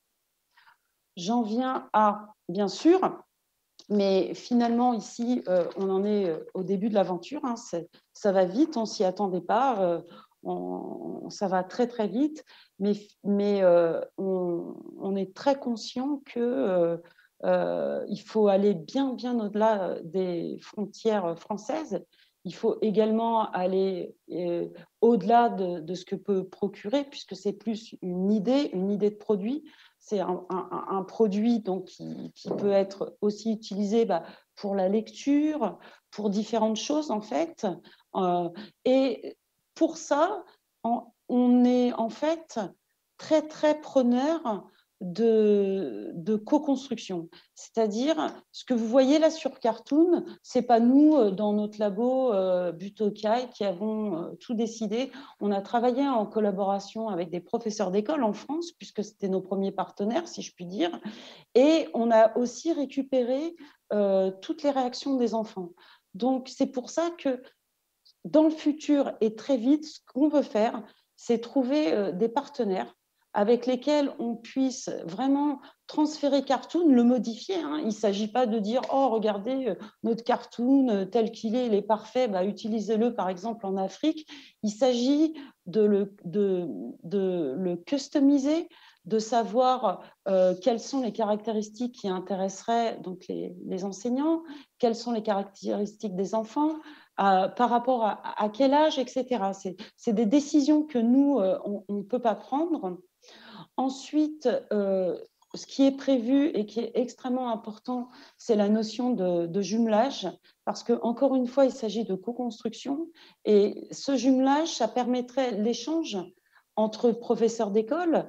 J'en viens à, bien sûr, mais finalement, ici, euh, on en est au début de l'aventure. Hein, ça va vite, on ne s'y attendait pas. Euh, on, ça va très, très vite. Mais, mais euh, on, on est très conscient qu'il euh, euh, faut aller bien, bien au-delà des frontières françaises. Il faut également aller euh, au-delà de, de ce que peut procurer, puisque c'est plus une idée, une idée de produit. C'est un, un, un produit donc, qui, qui peut être aussi utilisé bah, pour la lecture, pour différentes choses en fait. Euh, et pour ça, on, on est en fait très très preneur de, de co-construction. C'est-à-dire, ce que vous voyez là sur Cartoon, ce n'est pas nous, dans notre labo euh, Butokai, qui avons euh, tout décidé. On a travaillé en collaboration avec des professeurs d'école en France, puisque c'était nos premiers partenaires, si je puis dire. Et on a aussi récupéré euh, toutes les réactions des enfants. Donc, c'est pour ça que dans le futur et très vite, ce qu'on veut faire, c'est trouver euh, des partenaires avec lesquels on puisse vraiment transférer Cartoon, le modifier. Hein. Il ne s'agit pas de dire « Oh, regardez, notre Cartoon tel qu'il est, il est parfait, bah, utilisez-le par exemple en Afrique ». Il s'agit de le, de, de le customiser, de savoir euh, quelles sont les caractéristiques qui intéresseraient donc, les, les enseignants, quelles sont les caractéristiques des enfants, euh, par rapport à, à quel âge, et cetera. C'est, c'est des décisions que nous, euh, on ne peut pas prendre. Ensuite, euh, ce qui est prévu et qui est extrêmement important, c'est la notion de, de jumelage, parce qu'encore une fois, il s'agit de co-construction. Et ce jumelage, ça permettrait l'échange entre professeurs d'école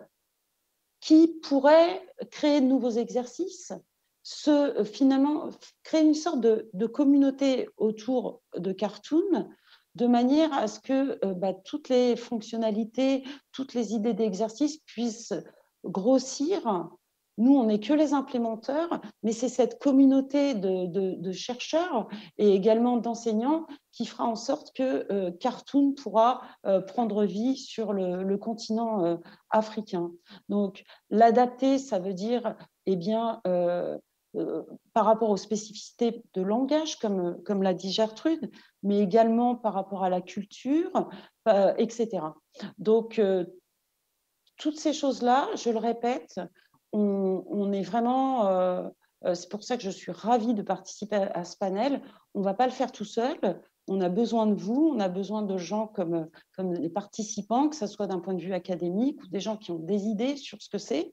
qui pourraient créer de nouveaux exercices, se, finalement, créer une sorte de, de communauté autour de Cartoon, de manière à ce que euh, bah, toutes les fonctionnalités, toutes les idées d'exercice puissent grossir. Nous, on n'est que les implémenteurs, mais c'est cette communauté de, de, de chercheurs et également d'enseignants qui fera en sorte que euh, Cartoon pourra euh, prendre vie sur le, le continent euh, africain. Donc, l'adapter, ça veut dire, eh bien, euh, euh, par rapport aux spécificités de langage, comme, comme l'a dit Gertrude, mais également par rapport à la culture, euh, et cetera. Donc, euh, toutes ces choses-là, je le répète, on, on est vraiment... Euh, c'est pour ça que je suis ravie de participer à, à ce panel. On ne va pas le faire tout seul. on a besoin de vous, on a besoin de gens comme, comme les participants, que ce soit d'un point de vue académique ou des gens qui ont des idées sur ce que c'est.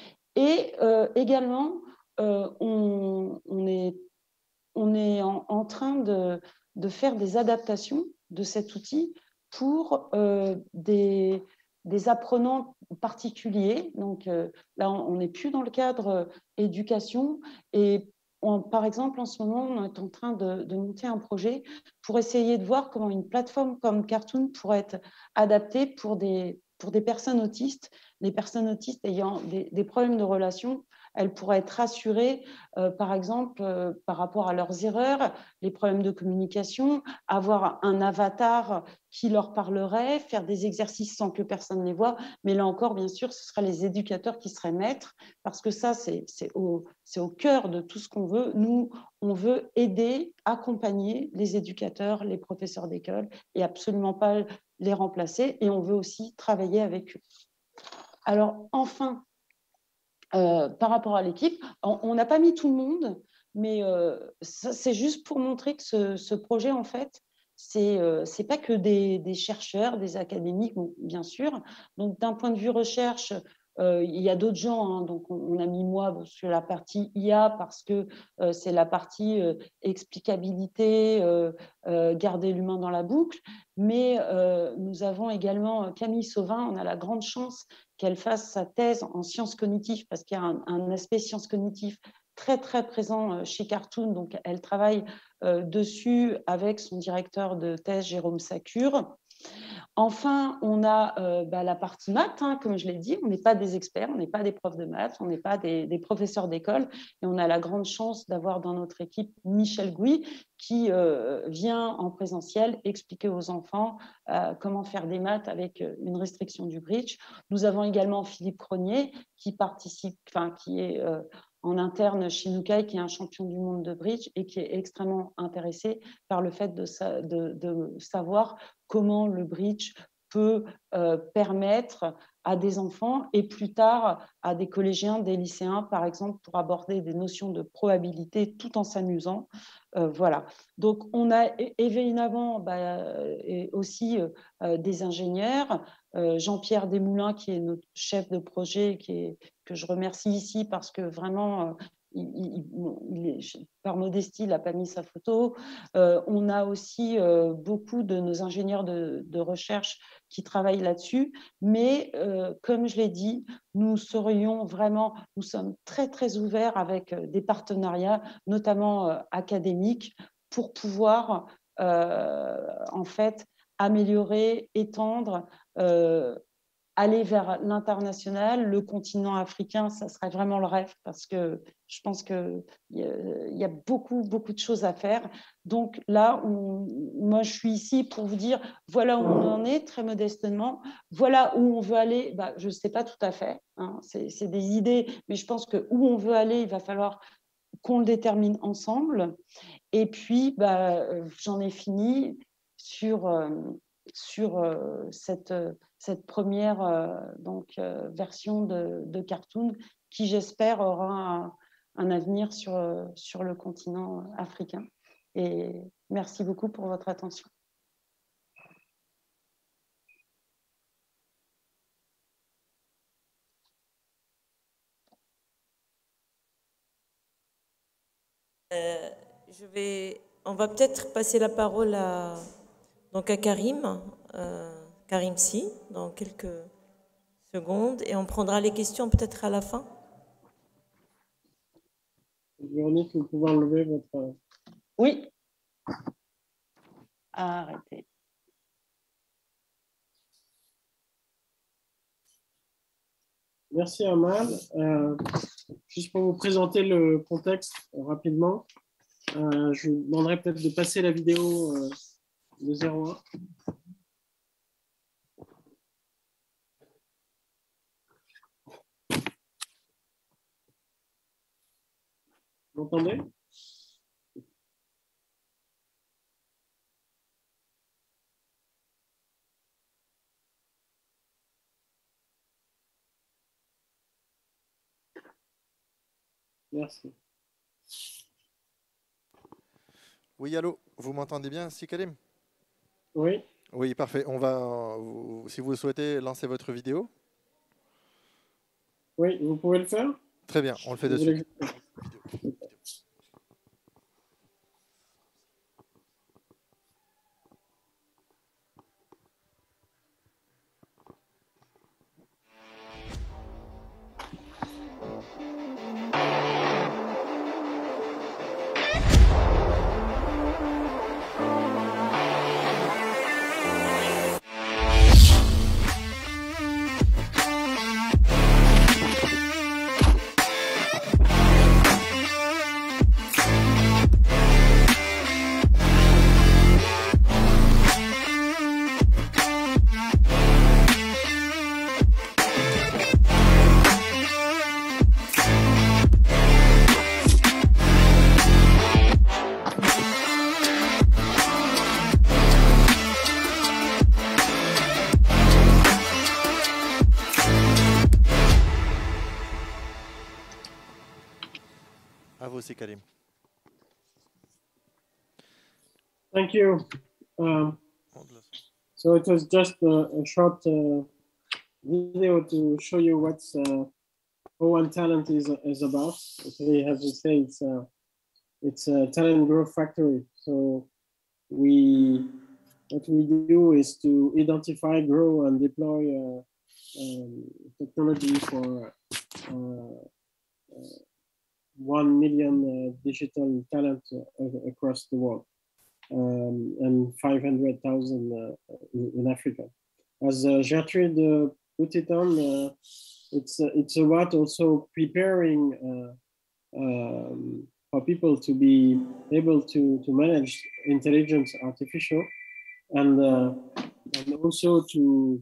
Et euh, également, euh, on, on est, on est en, en train de, de faire des adaptations de cet outil pour euh, des, des apprenants particuliers. Donc euh, là, on n'est plus dans le cadre euh, éducation. Et on, par exemple, en ce moment, on est en train de, de monter un projet pour essayer de voir comment une plateforme comme Cartoon pourrait être adaptée pour des, pour des personnes autistes. Les personnes autistes ayant des, des problèmes de relation, elles pourraient être rassurées, euh, par exemple, euh, par rapport à leurs erreurs, les problèmes de communication, avoir un avatar qui leur parlerait, faire des exercices sans que personne ne les voit. Mais là encore, bien sûr, ce seraient les éducateurs qui seraient maîtres, parce que ça, c'est au, au cœur de tout ce qu'on veut. Nous, on veut aider, accompagner les éducateurs, les professeurs d'école, et absolument pas les remplacer. Et on veut aussi travailler avec eux. Alors, enfin, euh, par rapport à l'équipe, on n'a pas mis tout le monde, mais euh, c'est juste pour montrer que ce, ce projet, en fait, c'est euh, c'est pas que des, des chercheurs, des académiques, bon, bien sûr. Donc, d'un point de vue recherche, euh, il y a d'autres gens. Hein, donc, on, on a mis moi sur la partie I A parce que euh, c'est la partie euh, explicabilité, euh, euh, garder l'humain dans la boucle. Mais euh, nous avons également Camille Sauvin. On a la grande chance qu'elle fasse sa thèse en sciences cognitives parce qu'il y a un, un aspect sciences cognitives très, très présent chez Cartoon. Donc, elle travaille euh, dessus avec son directeur de thèse, Jérôme Sacure. Enfin, on a euh, bah, la partie maths, hein, comme je l'ai dit, on n'est pas des experts, on n'est pas des profs de maths, on n'est pas des, des professeurs d'école, et on a la grande chance d'avoir dans notre équipe Michel Gouy, qui euh, vient en présentiel expliquer aux enfants euh, comment faire des maths avec une restriction du bridge. Nous avons également Philippe Cronier, qui participe, enfin, qui est euh, en interne chez Nukai, qui est un champion du monde de bridge et qui est extrêmement intéressé par le fait de, sa, de, de savoir comment le bridge peut euh, permettre à des enfants et plus tard à des collégiens, des lycéens, par exemple, pour aborder des notions de probabilité tout en s'amusant. Euh, voilà. Donc, on a évidemment bah, et aussi euh, des ingénieurs. Euh, Jean-Pierre Desmoulins, qui est notre chef de projet, qui est, que je remercie ici parce que vraiment, euh, il, il, il est, par modestie, il n'a pas mis sa photo. Euh, on a aussi euh, beaucoup de nos ingénieurs de, de recherche qui travaillent là-dessus. Mais euh, comme je l'ai dit, nous serions vraiment, nous sommes très, très ouverts avec des partenariats, notamment euh, académiques, pour pouvoir euh, en fait améliorer, étendre, euh, aller vers l'international, le continent africain, ça serait vraiment le rêve parce que je pense qu'il y, y a beaucoup, beaucoup de choses à faire. Donc là, on, moi, je suis ici pour vous dire, voilà où on en est, très modestement. Voilà où on veut aller, bah, je ne sais pas tout à fait. Hein, c'est des idées, mais je pense que où on veut aller, il va falloir qu'on le détermine ensemble. Et puis, bah, j'en ai fini sur, euh, sur euh, cette, cette première euh, donc, euh, version de, de Cartoon qui, j'espère, aura un, un avenir sur, sur le continent africain. Et merci beaucoup pour votre attention. Euh, je vais, on va peut-être passer la parole à, donc à Karim, euh, Karim Si, dans quelques secondes, et on prendra les questions peut-être à la fin. Véronique, vous pouvez enlever votre... Oui. Arrêtez. Merci Amal. Euh, juste pour vous présenter le contexte euh, rapidement, euh, je vous demanderai peut-être de passer la vidéo euh, de zéro un. Vous m'entendez ? Merci. Oui, allô, vous m'entendez bien, Sikalim? Oui. Oui, parfait. On va, si vous souhaitez, lancer votre vidéo. Oui, vous pouvez le faire? Très bien, on le fait de vous suite. Voulez... À vous, Sikalim. Thank you. Um, so it was just a, a short uh, video to show you what uh, O one Talent is, is about. Actually, as we say, it's a, it's a talent growth factory. So we, what we do is to identify, grow, and deploy uh, um, technology for uh, uh, one million uh, digital talent uh, across the world. Um, and five hundred thousand uh, in, in Africa. As uh, Gertrude uh, put it on, uh, it's, uh, it's about also preparing uh, um, for people to be able to, to manage intelligence artificial and, uh, and also to,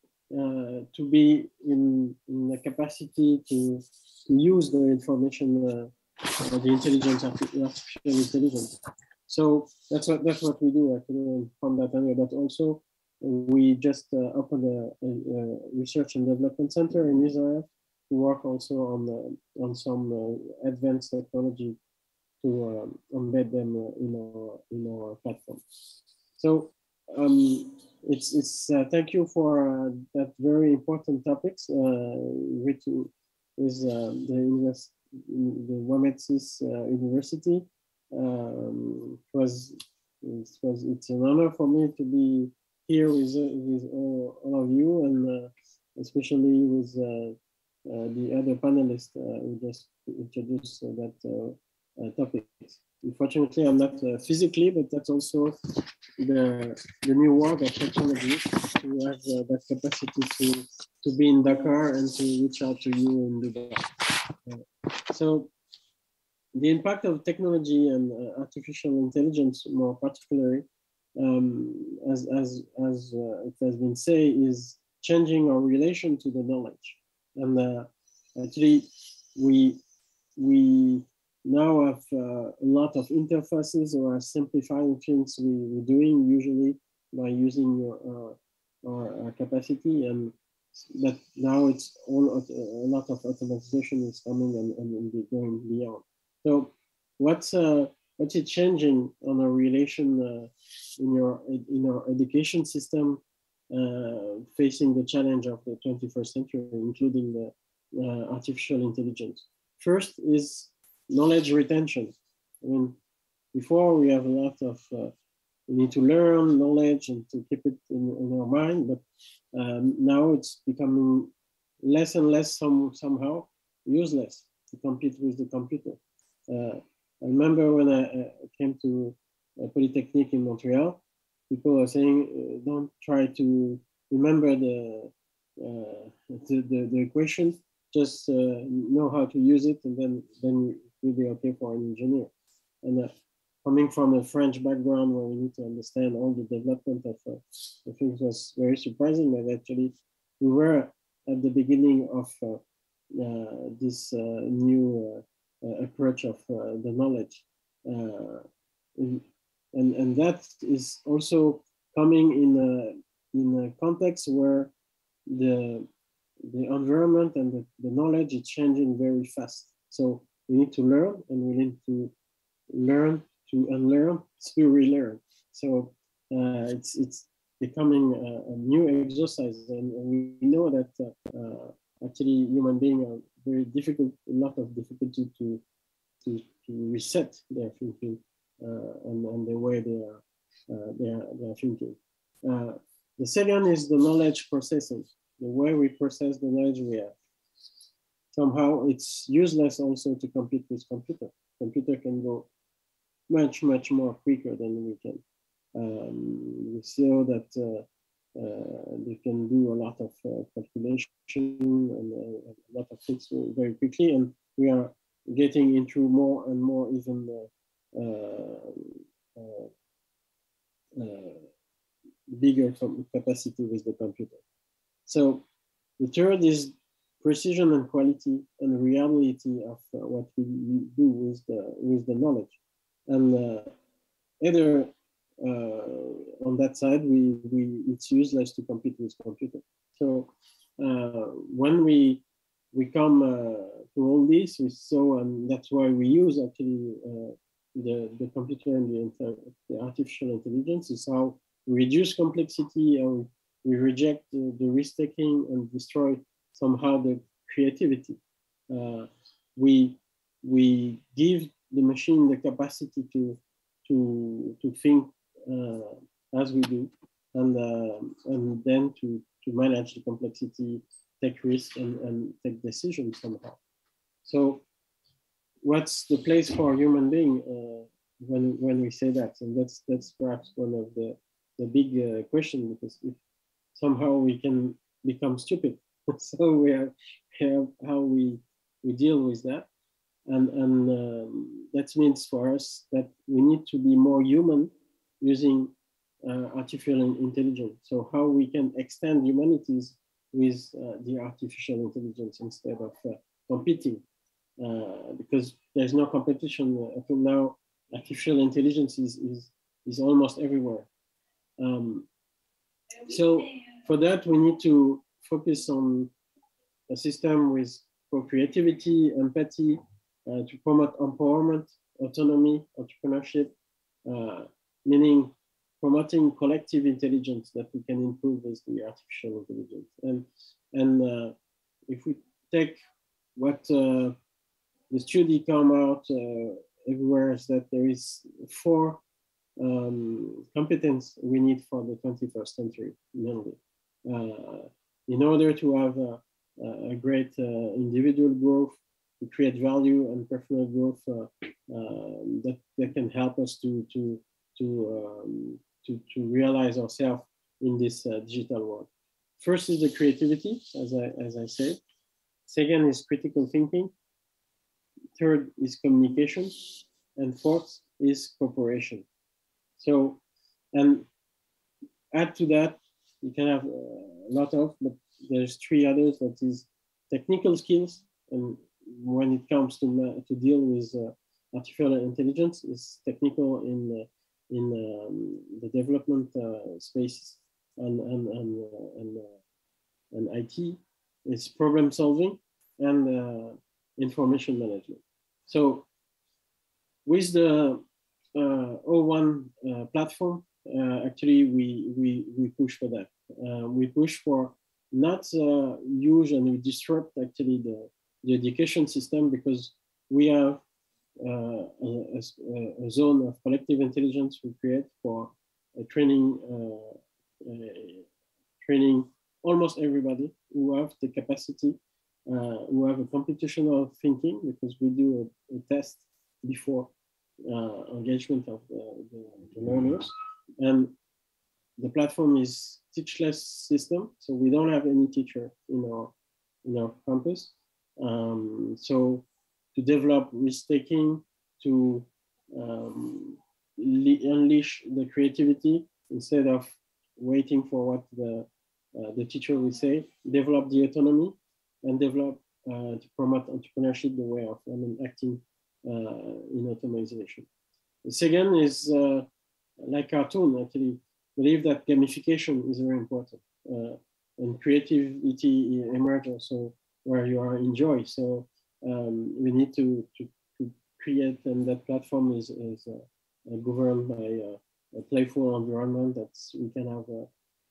uh, to be in, in the capacity to, to use the information, uh, the intelligence, artificial intelligence. So that's what that's what we do actually from that area. But also we just uh, opened a, a, a research and development center in Israel to work also on uh, on some uh, advanced technology to um, embed them uh, in our in our platform. So um, it's it's uh, thank you for uh, that very important topics uh, with with uh, the univers the Wametsis uh, University. Um, it was, it was, it's an honor for me to be here with, uh, with all, all of you, and uh, especially with uh, uh, the other panelists uh, who just introduced uh, that uh, uh, topic. Unfortunately, I'm not uh, physically, but that's also the, the new world of technology to have uh, that capacity to, to be in Dakar and to reach out to you in Dubai. Uh, so, the impact of technology and uh, artificial intelligence, more particularly, um, as, as, as uh, it has been said, is changing our relation to the knowledge. And uh, actually, we, we now have uh, a lot of interfaces or simplifying things we, we're doing usually by using your, uh, our, our capacity. And but now it's all a lot of automatization is coming and, and going beyond. So what's uh, what's it changing on a relation uh, in your in our education system uh, facing the challenge of the twenty-first century, including the uh, artificial intelligence? First is knowledge retention. I mean, before we have a lot of uh, we need to learn knowledge and to keep it in, in our mind, but um, now it's becoming less and less some somehow useless to compete with the computer. Uh, I remember when I uh, came to uh, Polytechnique in Montreal, people were saying, uh, don't try to remember the, uh, the, the, the equation, just uh, know how to use it, and then, then you'll be okay for an engineer. And uh, coming from a French background where we need to understand all the development of uh, the things was very surprising that actually we were at the beginning of uh, uh, this uh, new uh, Uh, approach of uh, the knowledge. Uh, in, and, and that is also coming in a, in a context where the, the environment and the, the knowledge is changing very fast. So we need to learn, and we need to learn to unlearn, to relearn. So uh, it's it's becoming a, a new exercise, and we know that uh, uh, actually human beings are very difficult, a lot of difficulty to to, to reset their thinking uh, and, and the way they are uh, they are, they are thinking. Uh, the second is the knowledge processing, the way we process the knowledge we have. Somehow it's useless also to compete with computer. Computer can go much, much more quicker than we can. Um, we saw that uh, uh, they can do a lot of uh, calculation and uh, a lot of things very quickly, and we are getting into more and more even uh, uh, uh, uh, bigger capacity with the computer. So the third is precision and quality and reality of uh, what we do with the with the knowledge, and uh, either uh, on that side we we it's useless to compete with computer. So uh, when we we come uh, to all this, we saw, and that's why we use actually uh, the the computer and the, the artificial intelligence, is how we reduce complexity and we reject uh, the risk taking and destroy somehow the creativity. Uh, we we give the machine the capacity to to to think uh, as we do, and uh, and then to to manage the complexity, take risks, and, and take decisions somehow. So, what's the place for a human being uh, when when we say that? And that's that's perhaps one of the the big uh, question, because if somehow we can become stupid. So we have, have how we we deal with that, and and um, that means for us that we need to be more human using uh, artificial intelligence. So how we can extend humanities with uh, the artificial intelligence instead of uh, competing, uh, because there's no competition until now. Artificial intelligence is is is almost everywhere. Um, so for that, we need to focus on a system with for creativity, empathy, uh, to promote empowerment, autonomy, entrepreneurship, uh, meaning promoting collective intelligence that we can improve with the artificial intelligence. And, and uh, if we take what uh, the study come out uh, everywhere, is that there is four um, competence we need for the twenty-first century, mainly. Uh, in order to have a, a great uh, individual growth, to create value and personal growth uh, uh, that, that can help us to, to, to, um, to, to realize ourselves in this uh, digital world. First is the creativity, as I, as I said. Second is critical thinking. Third is communication. And fourth is cooperation. So, and add to that, you can have a lot of, but there's three others, that is technical skills. And when it comes to, to deal with uh, artificial intelligence, is technical in, uh, in um, the development uh, space and, and, and, uh, and, uh, and I T. It's problem solving and uh, information management. So with the uh, O one uh, platform, uh, actually we, we, we push for that. Uh, we push for not uh, use and we disrupt actually the, the education system, because we have uh, a, a, a zone of collective intelligence we create for a training, uh, uh, training almost everybody who have the capacity, uh, who have a computational thinking, because we do a, a test before uh, engagement of the, the, the learners. And the platform is teachless system, so we don't have any teacher in our in our campus. Um, so to develop risk-taking, to um, unleash the creativity instead of waiting for what the uh, the teacher will say, develop the autonomy, and develop uh, to promote entrepreneurship, the way of I mean, acting uh, in automation. The second is uh, like cartoon, actually believe that gamification is very important, uh, and creativity emerge also where you are enjoy. So um, we need to, to, to create, and that platform is, is uh, uh, governed by uh, a playful environment that we can have a,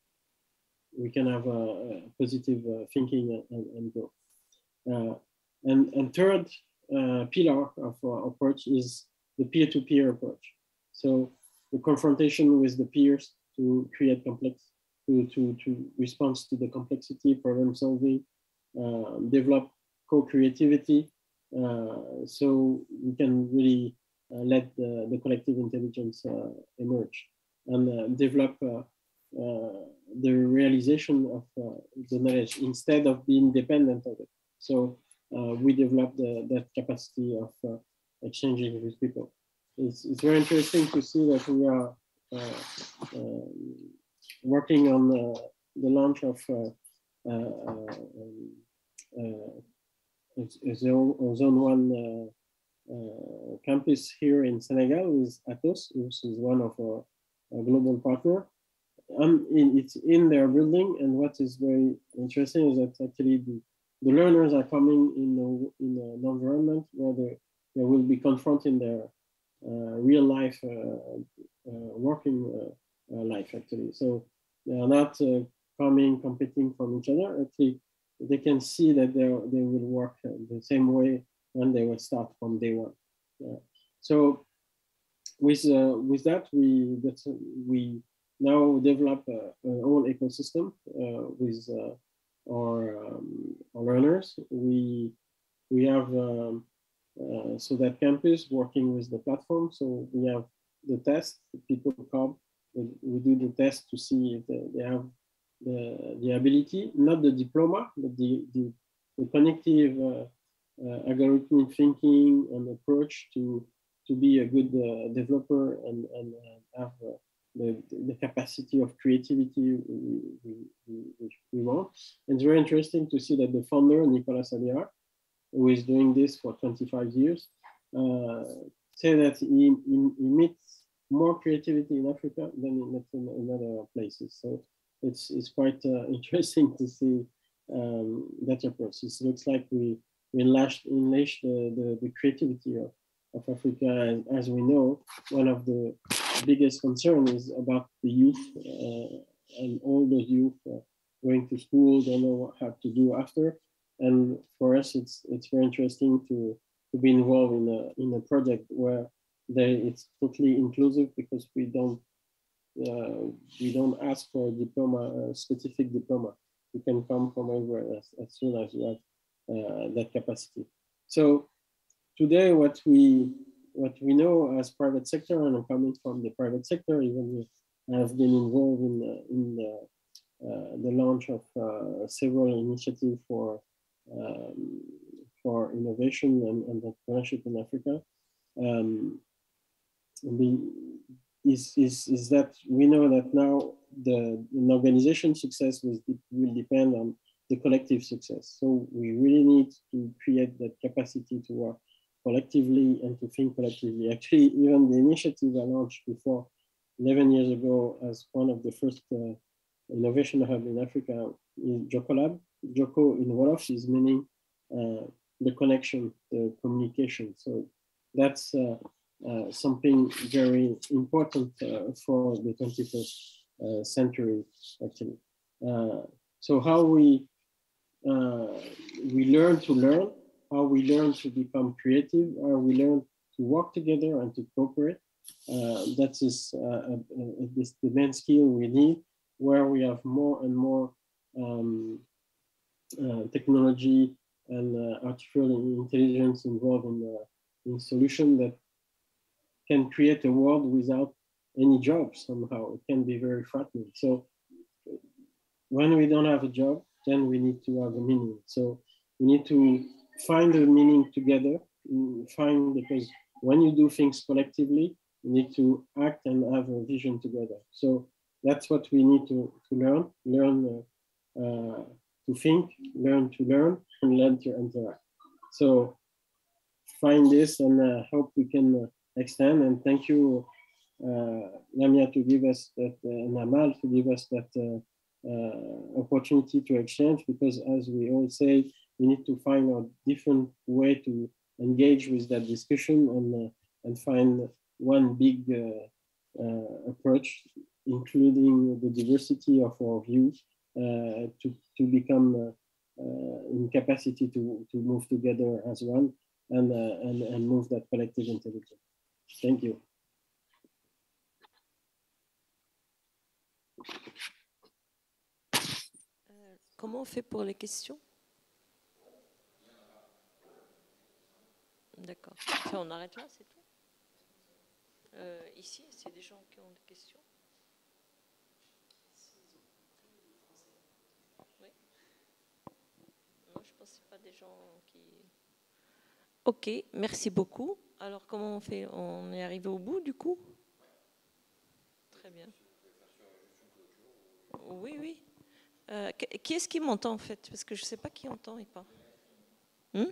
we can have a, a positive uh, thinking and, and growth. Uh, and, and third uh, pillar of our approach is the peer-to-peer approach. So the confrontation with the peers to create complex, to, to, to respond to the complexity, problem solving, uh, develop co-creativity, uh, so we can really uh, let the, the collective intelligence uh, emerge and uh, develop uh, uh, the realization of uh, the knowledge instead of being dependent on it. So uh, we develop the, that capacity of uh, exchanging with people. It's, it's very interesting to see that we are uh, uh, working on uh, the launch of uh, uh, um, uh, a zone, a zone one uh, uh, campus here in Senegal with Atos, which is one of our, our global partner. Um, in, it's in their building, and what is very interesting is that actually the, the learners are coming in, a, in an environment where they, they will be confronting their uh, real life uh, uh, working uh, uh, life actually. So they are not uh, coming, competing from each other. Actually, they can see that they they will work uh, the same way when they will start from day one. Yeah. So with uh, with that, we that we now develop a, a whole ecosystem uh, with uh, our, um, our learners. We we have um, uh, so that campus working with the platform. So we have the test. People come. We do the test to see if they, they have the, the ability, not the diploma, but the, the, the connective uh, uh, algorithmic thinking and approach to, to be a good uh, developer and, and uh, have uh, the, the capacity of creativity we, we, we, we want. And it's very interesting to see that the founder, Nicolas Aliar, who is doing this for twenty-five years, uh, say that he, he, he meets more creativity in Africa than in, in other places. So it's, it's quite uh, interesting to see um, that approach. It looks like we, we enlarged, enlarged the, the, the creativity of, of Africa. And as we know, one of the biggest concerns is about the youth uh, and all the youth uh, going to school, don't know what have to do after. And for us, it's, it's very interesting to, to be involved in a, in a project where they, it's totally inclusive because we don't uh, we don't ask for a diploma, a specific diploma. You can come from everywhere as, as soon as you have uh, that capacity. So today, what we what we know as private sector, and I'm coming from the private sector, even if I've been involved in the, in the, uh, the launch of uh, several initiatives for um, for innovation and, and entrepreneurship in Africa. Um, we, is, is, is that we know that now the an organization success will, will depend on the collective success. So we really need to create that capacity to work collectively and to think collectively. Actually, even the initiative I launched before eleven years ago as one of the first uh, innovation hub in Africa is JokoLab. Joko in Wolof is meaning uh, the connection, the communication. So that's uh, uh, something very important uh, for the twenty-first uh, century, actually. Uh, so how we uh, we learn to learn, how we learn to become creative, how we learn to work together and to cooperate. Uh, that is uh, uh, this the main skill we need, where we have more and more um, uh, technology and uh, artificial intelligence involved in the in solution that can create a world without any jobs somehow. It can be very frightening. So when we don't have a job, then we need to have a meaning. So we need to find a meaning together, find, because when you do things collectively, you need to act and have a vision together. So that's what we need to, to learn, learn uh, uh, to think, learn to learn, and learn to interact. So find this and uh, hope we can uh, extend. And thank you, uh, Lamia, to give us that, uh, and Amal to give us that uh, uh, opportunity to exchange, because as we all say, we need to find a different way to engage with that discussion and, uh, and find one big uh, uh, approach, including the diversity of our views uh, to, to become uh, uh, in capacity to, to move together as one and, uh, and, and move that collective intelligence. Thank you. Comment on fait pour les questions? D'accord. Enfin, on arrête là, c'est tout. Euh, ici, c'est des gens qui ont des questions. Oui. Non, je pense que ce pas des gens qui... Ok, merci beaucoup. Alors, comment on fait? On est arrivé au bout, du coup? Très bien. Oui, oui. Euh, qui est-ce qui m'entend, en fait? Parce que je ne sais pas qui entend et pas. Hmm?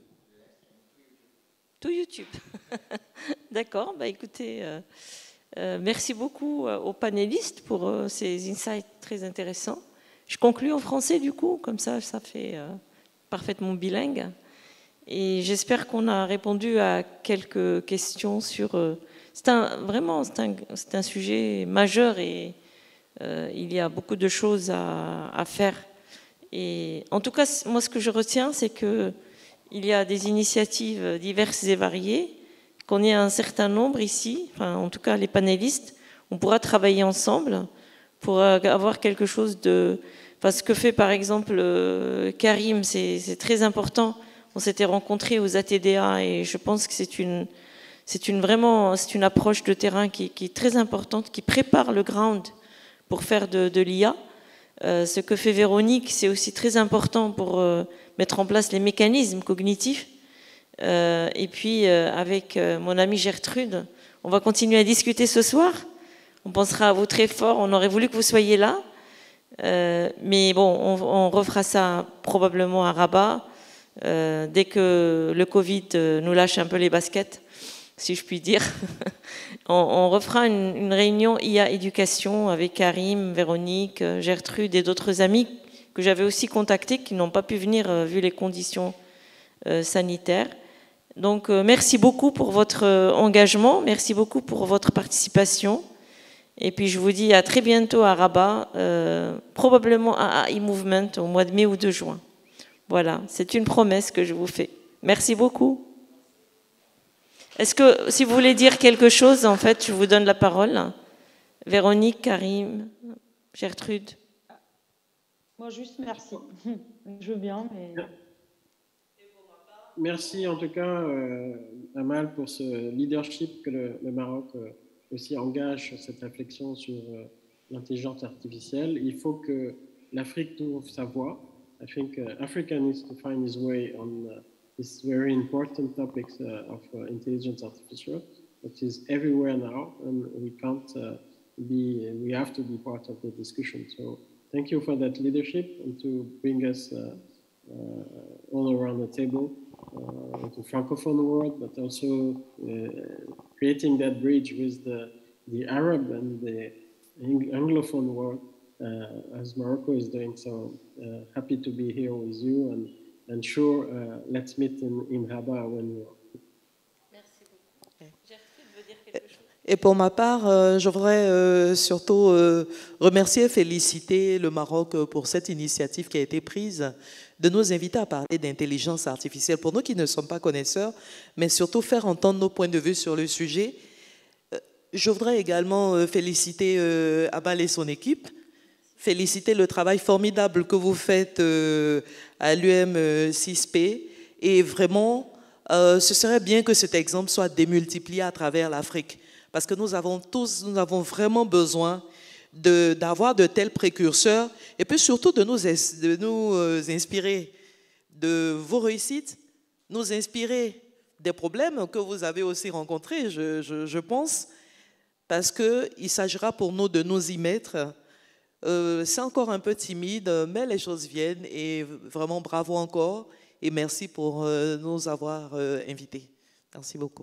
Tout YouTube. D'accord, bah écoutez, euh, euh, merci beaucoup euh, aux panélistes pour euh, ces insights très intéressants. Je conclue en français du coup, comme ça, ça fait euh, parfaitement bilingue. Et j'espère qu'on a répondu à quelques questions sur... Euh, c'est un, vraiment, c'est un, c'est un sujet majeur et euh, il y a beaucoup de choses à, à faire. Et en tout cas, moi, ce que je retiens, c'est que il y a des initiatives diverses et variées, qu'on ait un certain nombre ici, enfin, en tout cas les panélistes, on pourra travailler ensemble pour avoir quelque chose de... Enfin, ce que fait par exemple Karim, c'est, c'est très important. On s'était rencontrés aux A T D A et je pense que c'est une, c'est une, vraiment, c'est une approche de terrain qui, qui est très importante, qui prépare le ground pour faire de, de l'I A. Euh, ce que fait Véronique, c'est aussi très important pour euh, mettre en place les mécanismes cognitifs. Euh, et puis, euh, avec euh, mon amie Gertrude, on va continuer à discuter ce soir. On pensera à vous très fort. On aurait voulu que vous soyez là. Euh, mais bon, on, on refera ça probablement à Rabat, euh, dès que le Covid nous lâche un peu les baskets, si je puis dire. on, on refera une, une réunion I A éducation avec Karim, Véronique, Gertrude et d'autres amis que j'avais aussi contactés qui n'ont pas pu venir euh, vu les conditions euh, sanitaires. Donc euh, merci beaucoup pour votre euh, engagement, merci beaucoup pour votre participation. Et puis je vous dis à très bientôt à Rabat, euh, probablement à A I Movement au mois de mai ou de juin. Voilà, c'est une promesse que je vous fais. Merci beaucoup. Est-ce que, si vous voulez dire quelque chose, en fait, je vous donne la parole. Véronique, Karim, Gertrude. Moi, juste merci. Je veux bien, mais... Merci en tout cas, euh, Amal, pour ce leadership que le, le Maroc euh, aussi engage sur cette réflexion sur euh, l'intelligence artificielle. Il faut que l'Afrique trouve sa voie. I think uh, Africa needs to find its way on uh, this very important topics uh, of uh, intelligence artificial, which is everywhere now, and we can't uh, be, we have to be part of the discussion. So thank you for that leadership and to bring us uh, uh, all around the table. Uh, the Francophone world, but also uh, creating that bridge with the, the Arab and the Anglophone world, uh, as Morocco is doing. So uh, happy to be here with you, and, and sure, uh, let's meet in, in Rabat when you are. Merci beaucoup. Gertrude veut dire quelque chose. Et pour ma part, euh, je voudrais euh, surtout euh, remercier et féliciter le Maroc pour cette initiative qui a été prise de nous inviter à parler d'intelligence artificielle. Pour nous qui ne sommes pas connaisseurs, mais surtout faire entendre nos points de vue sur le sujet. Je voudrais également féliciter Amal et son équipe, féliciter le travail formidable que vous faites à l'U M six P. Et vraiment, ce serait bien que cet exemple soit démultiplié à travers l'Afrique. Parce que nous avons tous, nous avons vraiment besoin d'avoir de, de tels précurseurs et puis surtout de nous, de nous euh, inspirer de vos réussites, nous inspirer des problèmes que vous avez aussi rencontrés, je, je, je pense, parce qu'il s'agira pour nous de nous y mettre. Euh, c'est encore un peu timide, mais les choses viennent et vraiment bravo encore et merci pour euh, nous avoir euh, invités. Merci beaucoup.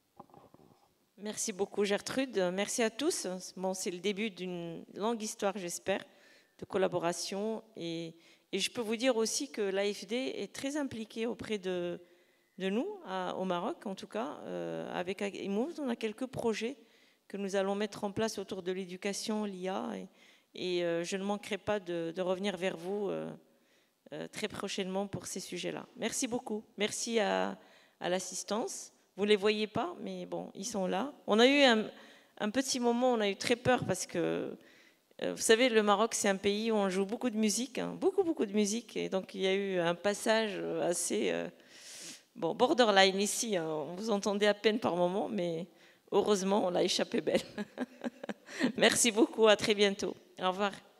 Merci beaucoup Gertrude, merci à tous. Bon, c'est le début d'une longue histoire, j'espère, de collaboration. Et, et je peux vous dire aussi que l'A F D est très impliquée auprès de, de nous, à, au Maroc en tout cas. Euh, avec A I Move, on a quelques projets que nous allons mettre en place autour de l'éducation, l'I A. Et, et euh, je ne manquerai pas de, de revenir vers vous euh, euh, très prochainement pour ces sujets-là. Merci beaucoup. Merci à, à l'assistance. Vous ne les voyez pas, mais bon, ils sont là. On a eu un, un petit moment, on a eu très peur parce que, euh, vous savez, le Maroc, c'est un pays où on joue beaucoup de musique, hein, beaucoup, beaucoup de musique. Et donc, il y a eu un passage assez... Euh, bon, borderline ici, hein, on vous entendait à peine par moment, mais heureusement, on l'a échappé belle. Merci beaucoup, à très bientôt. Au revoir.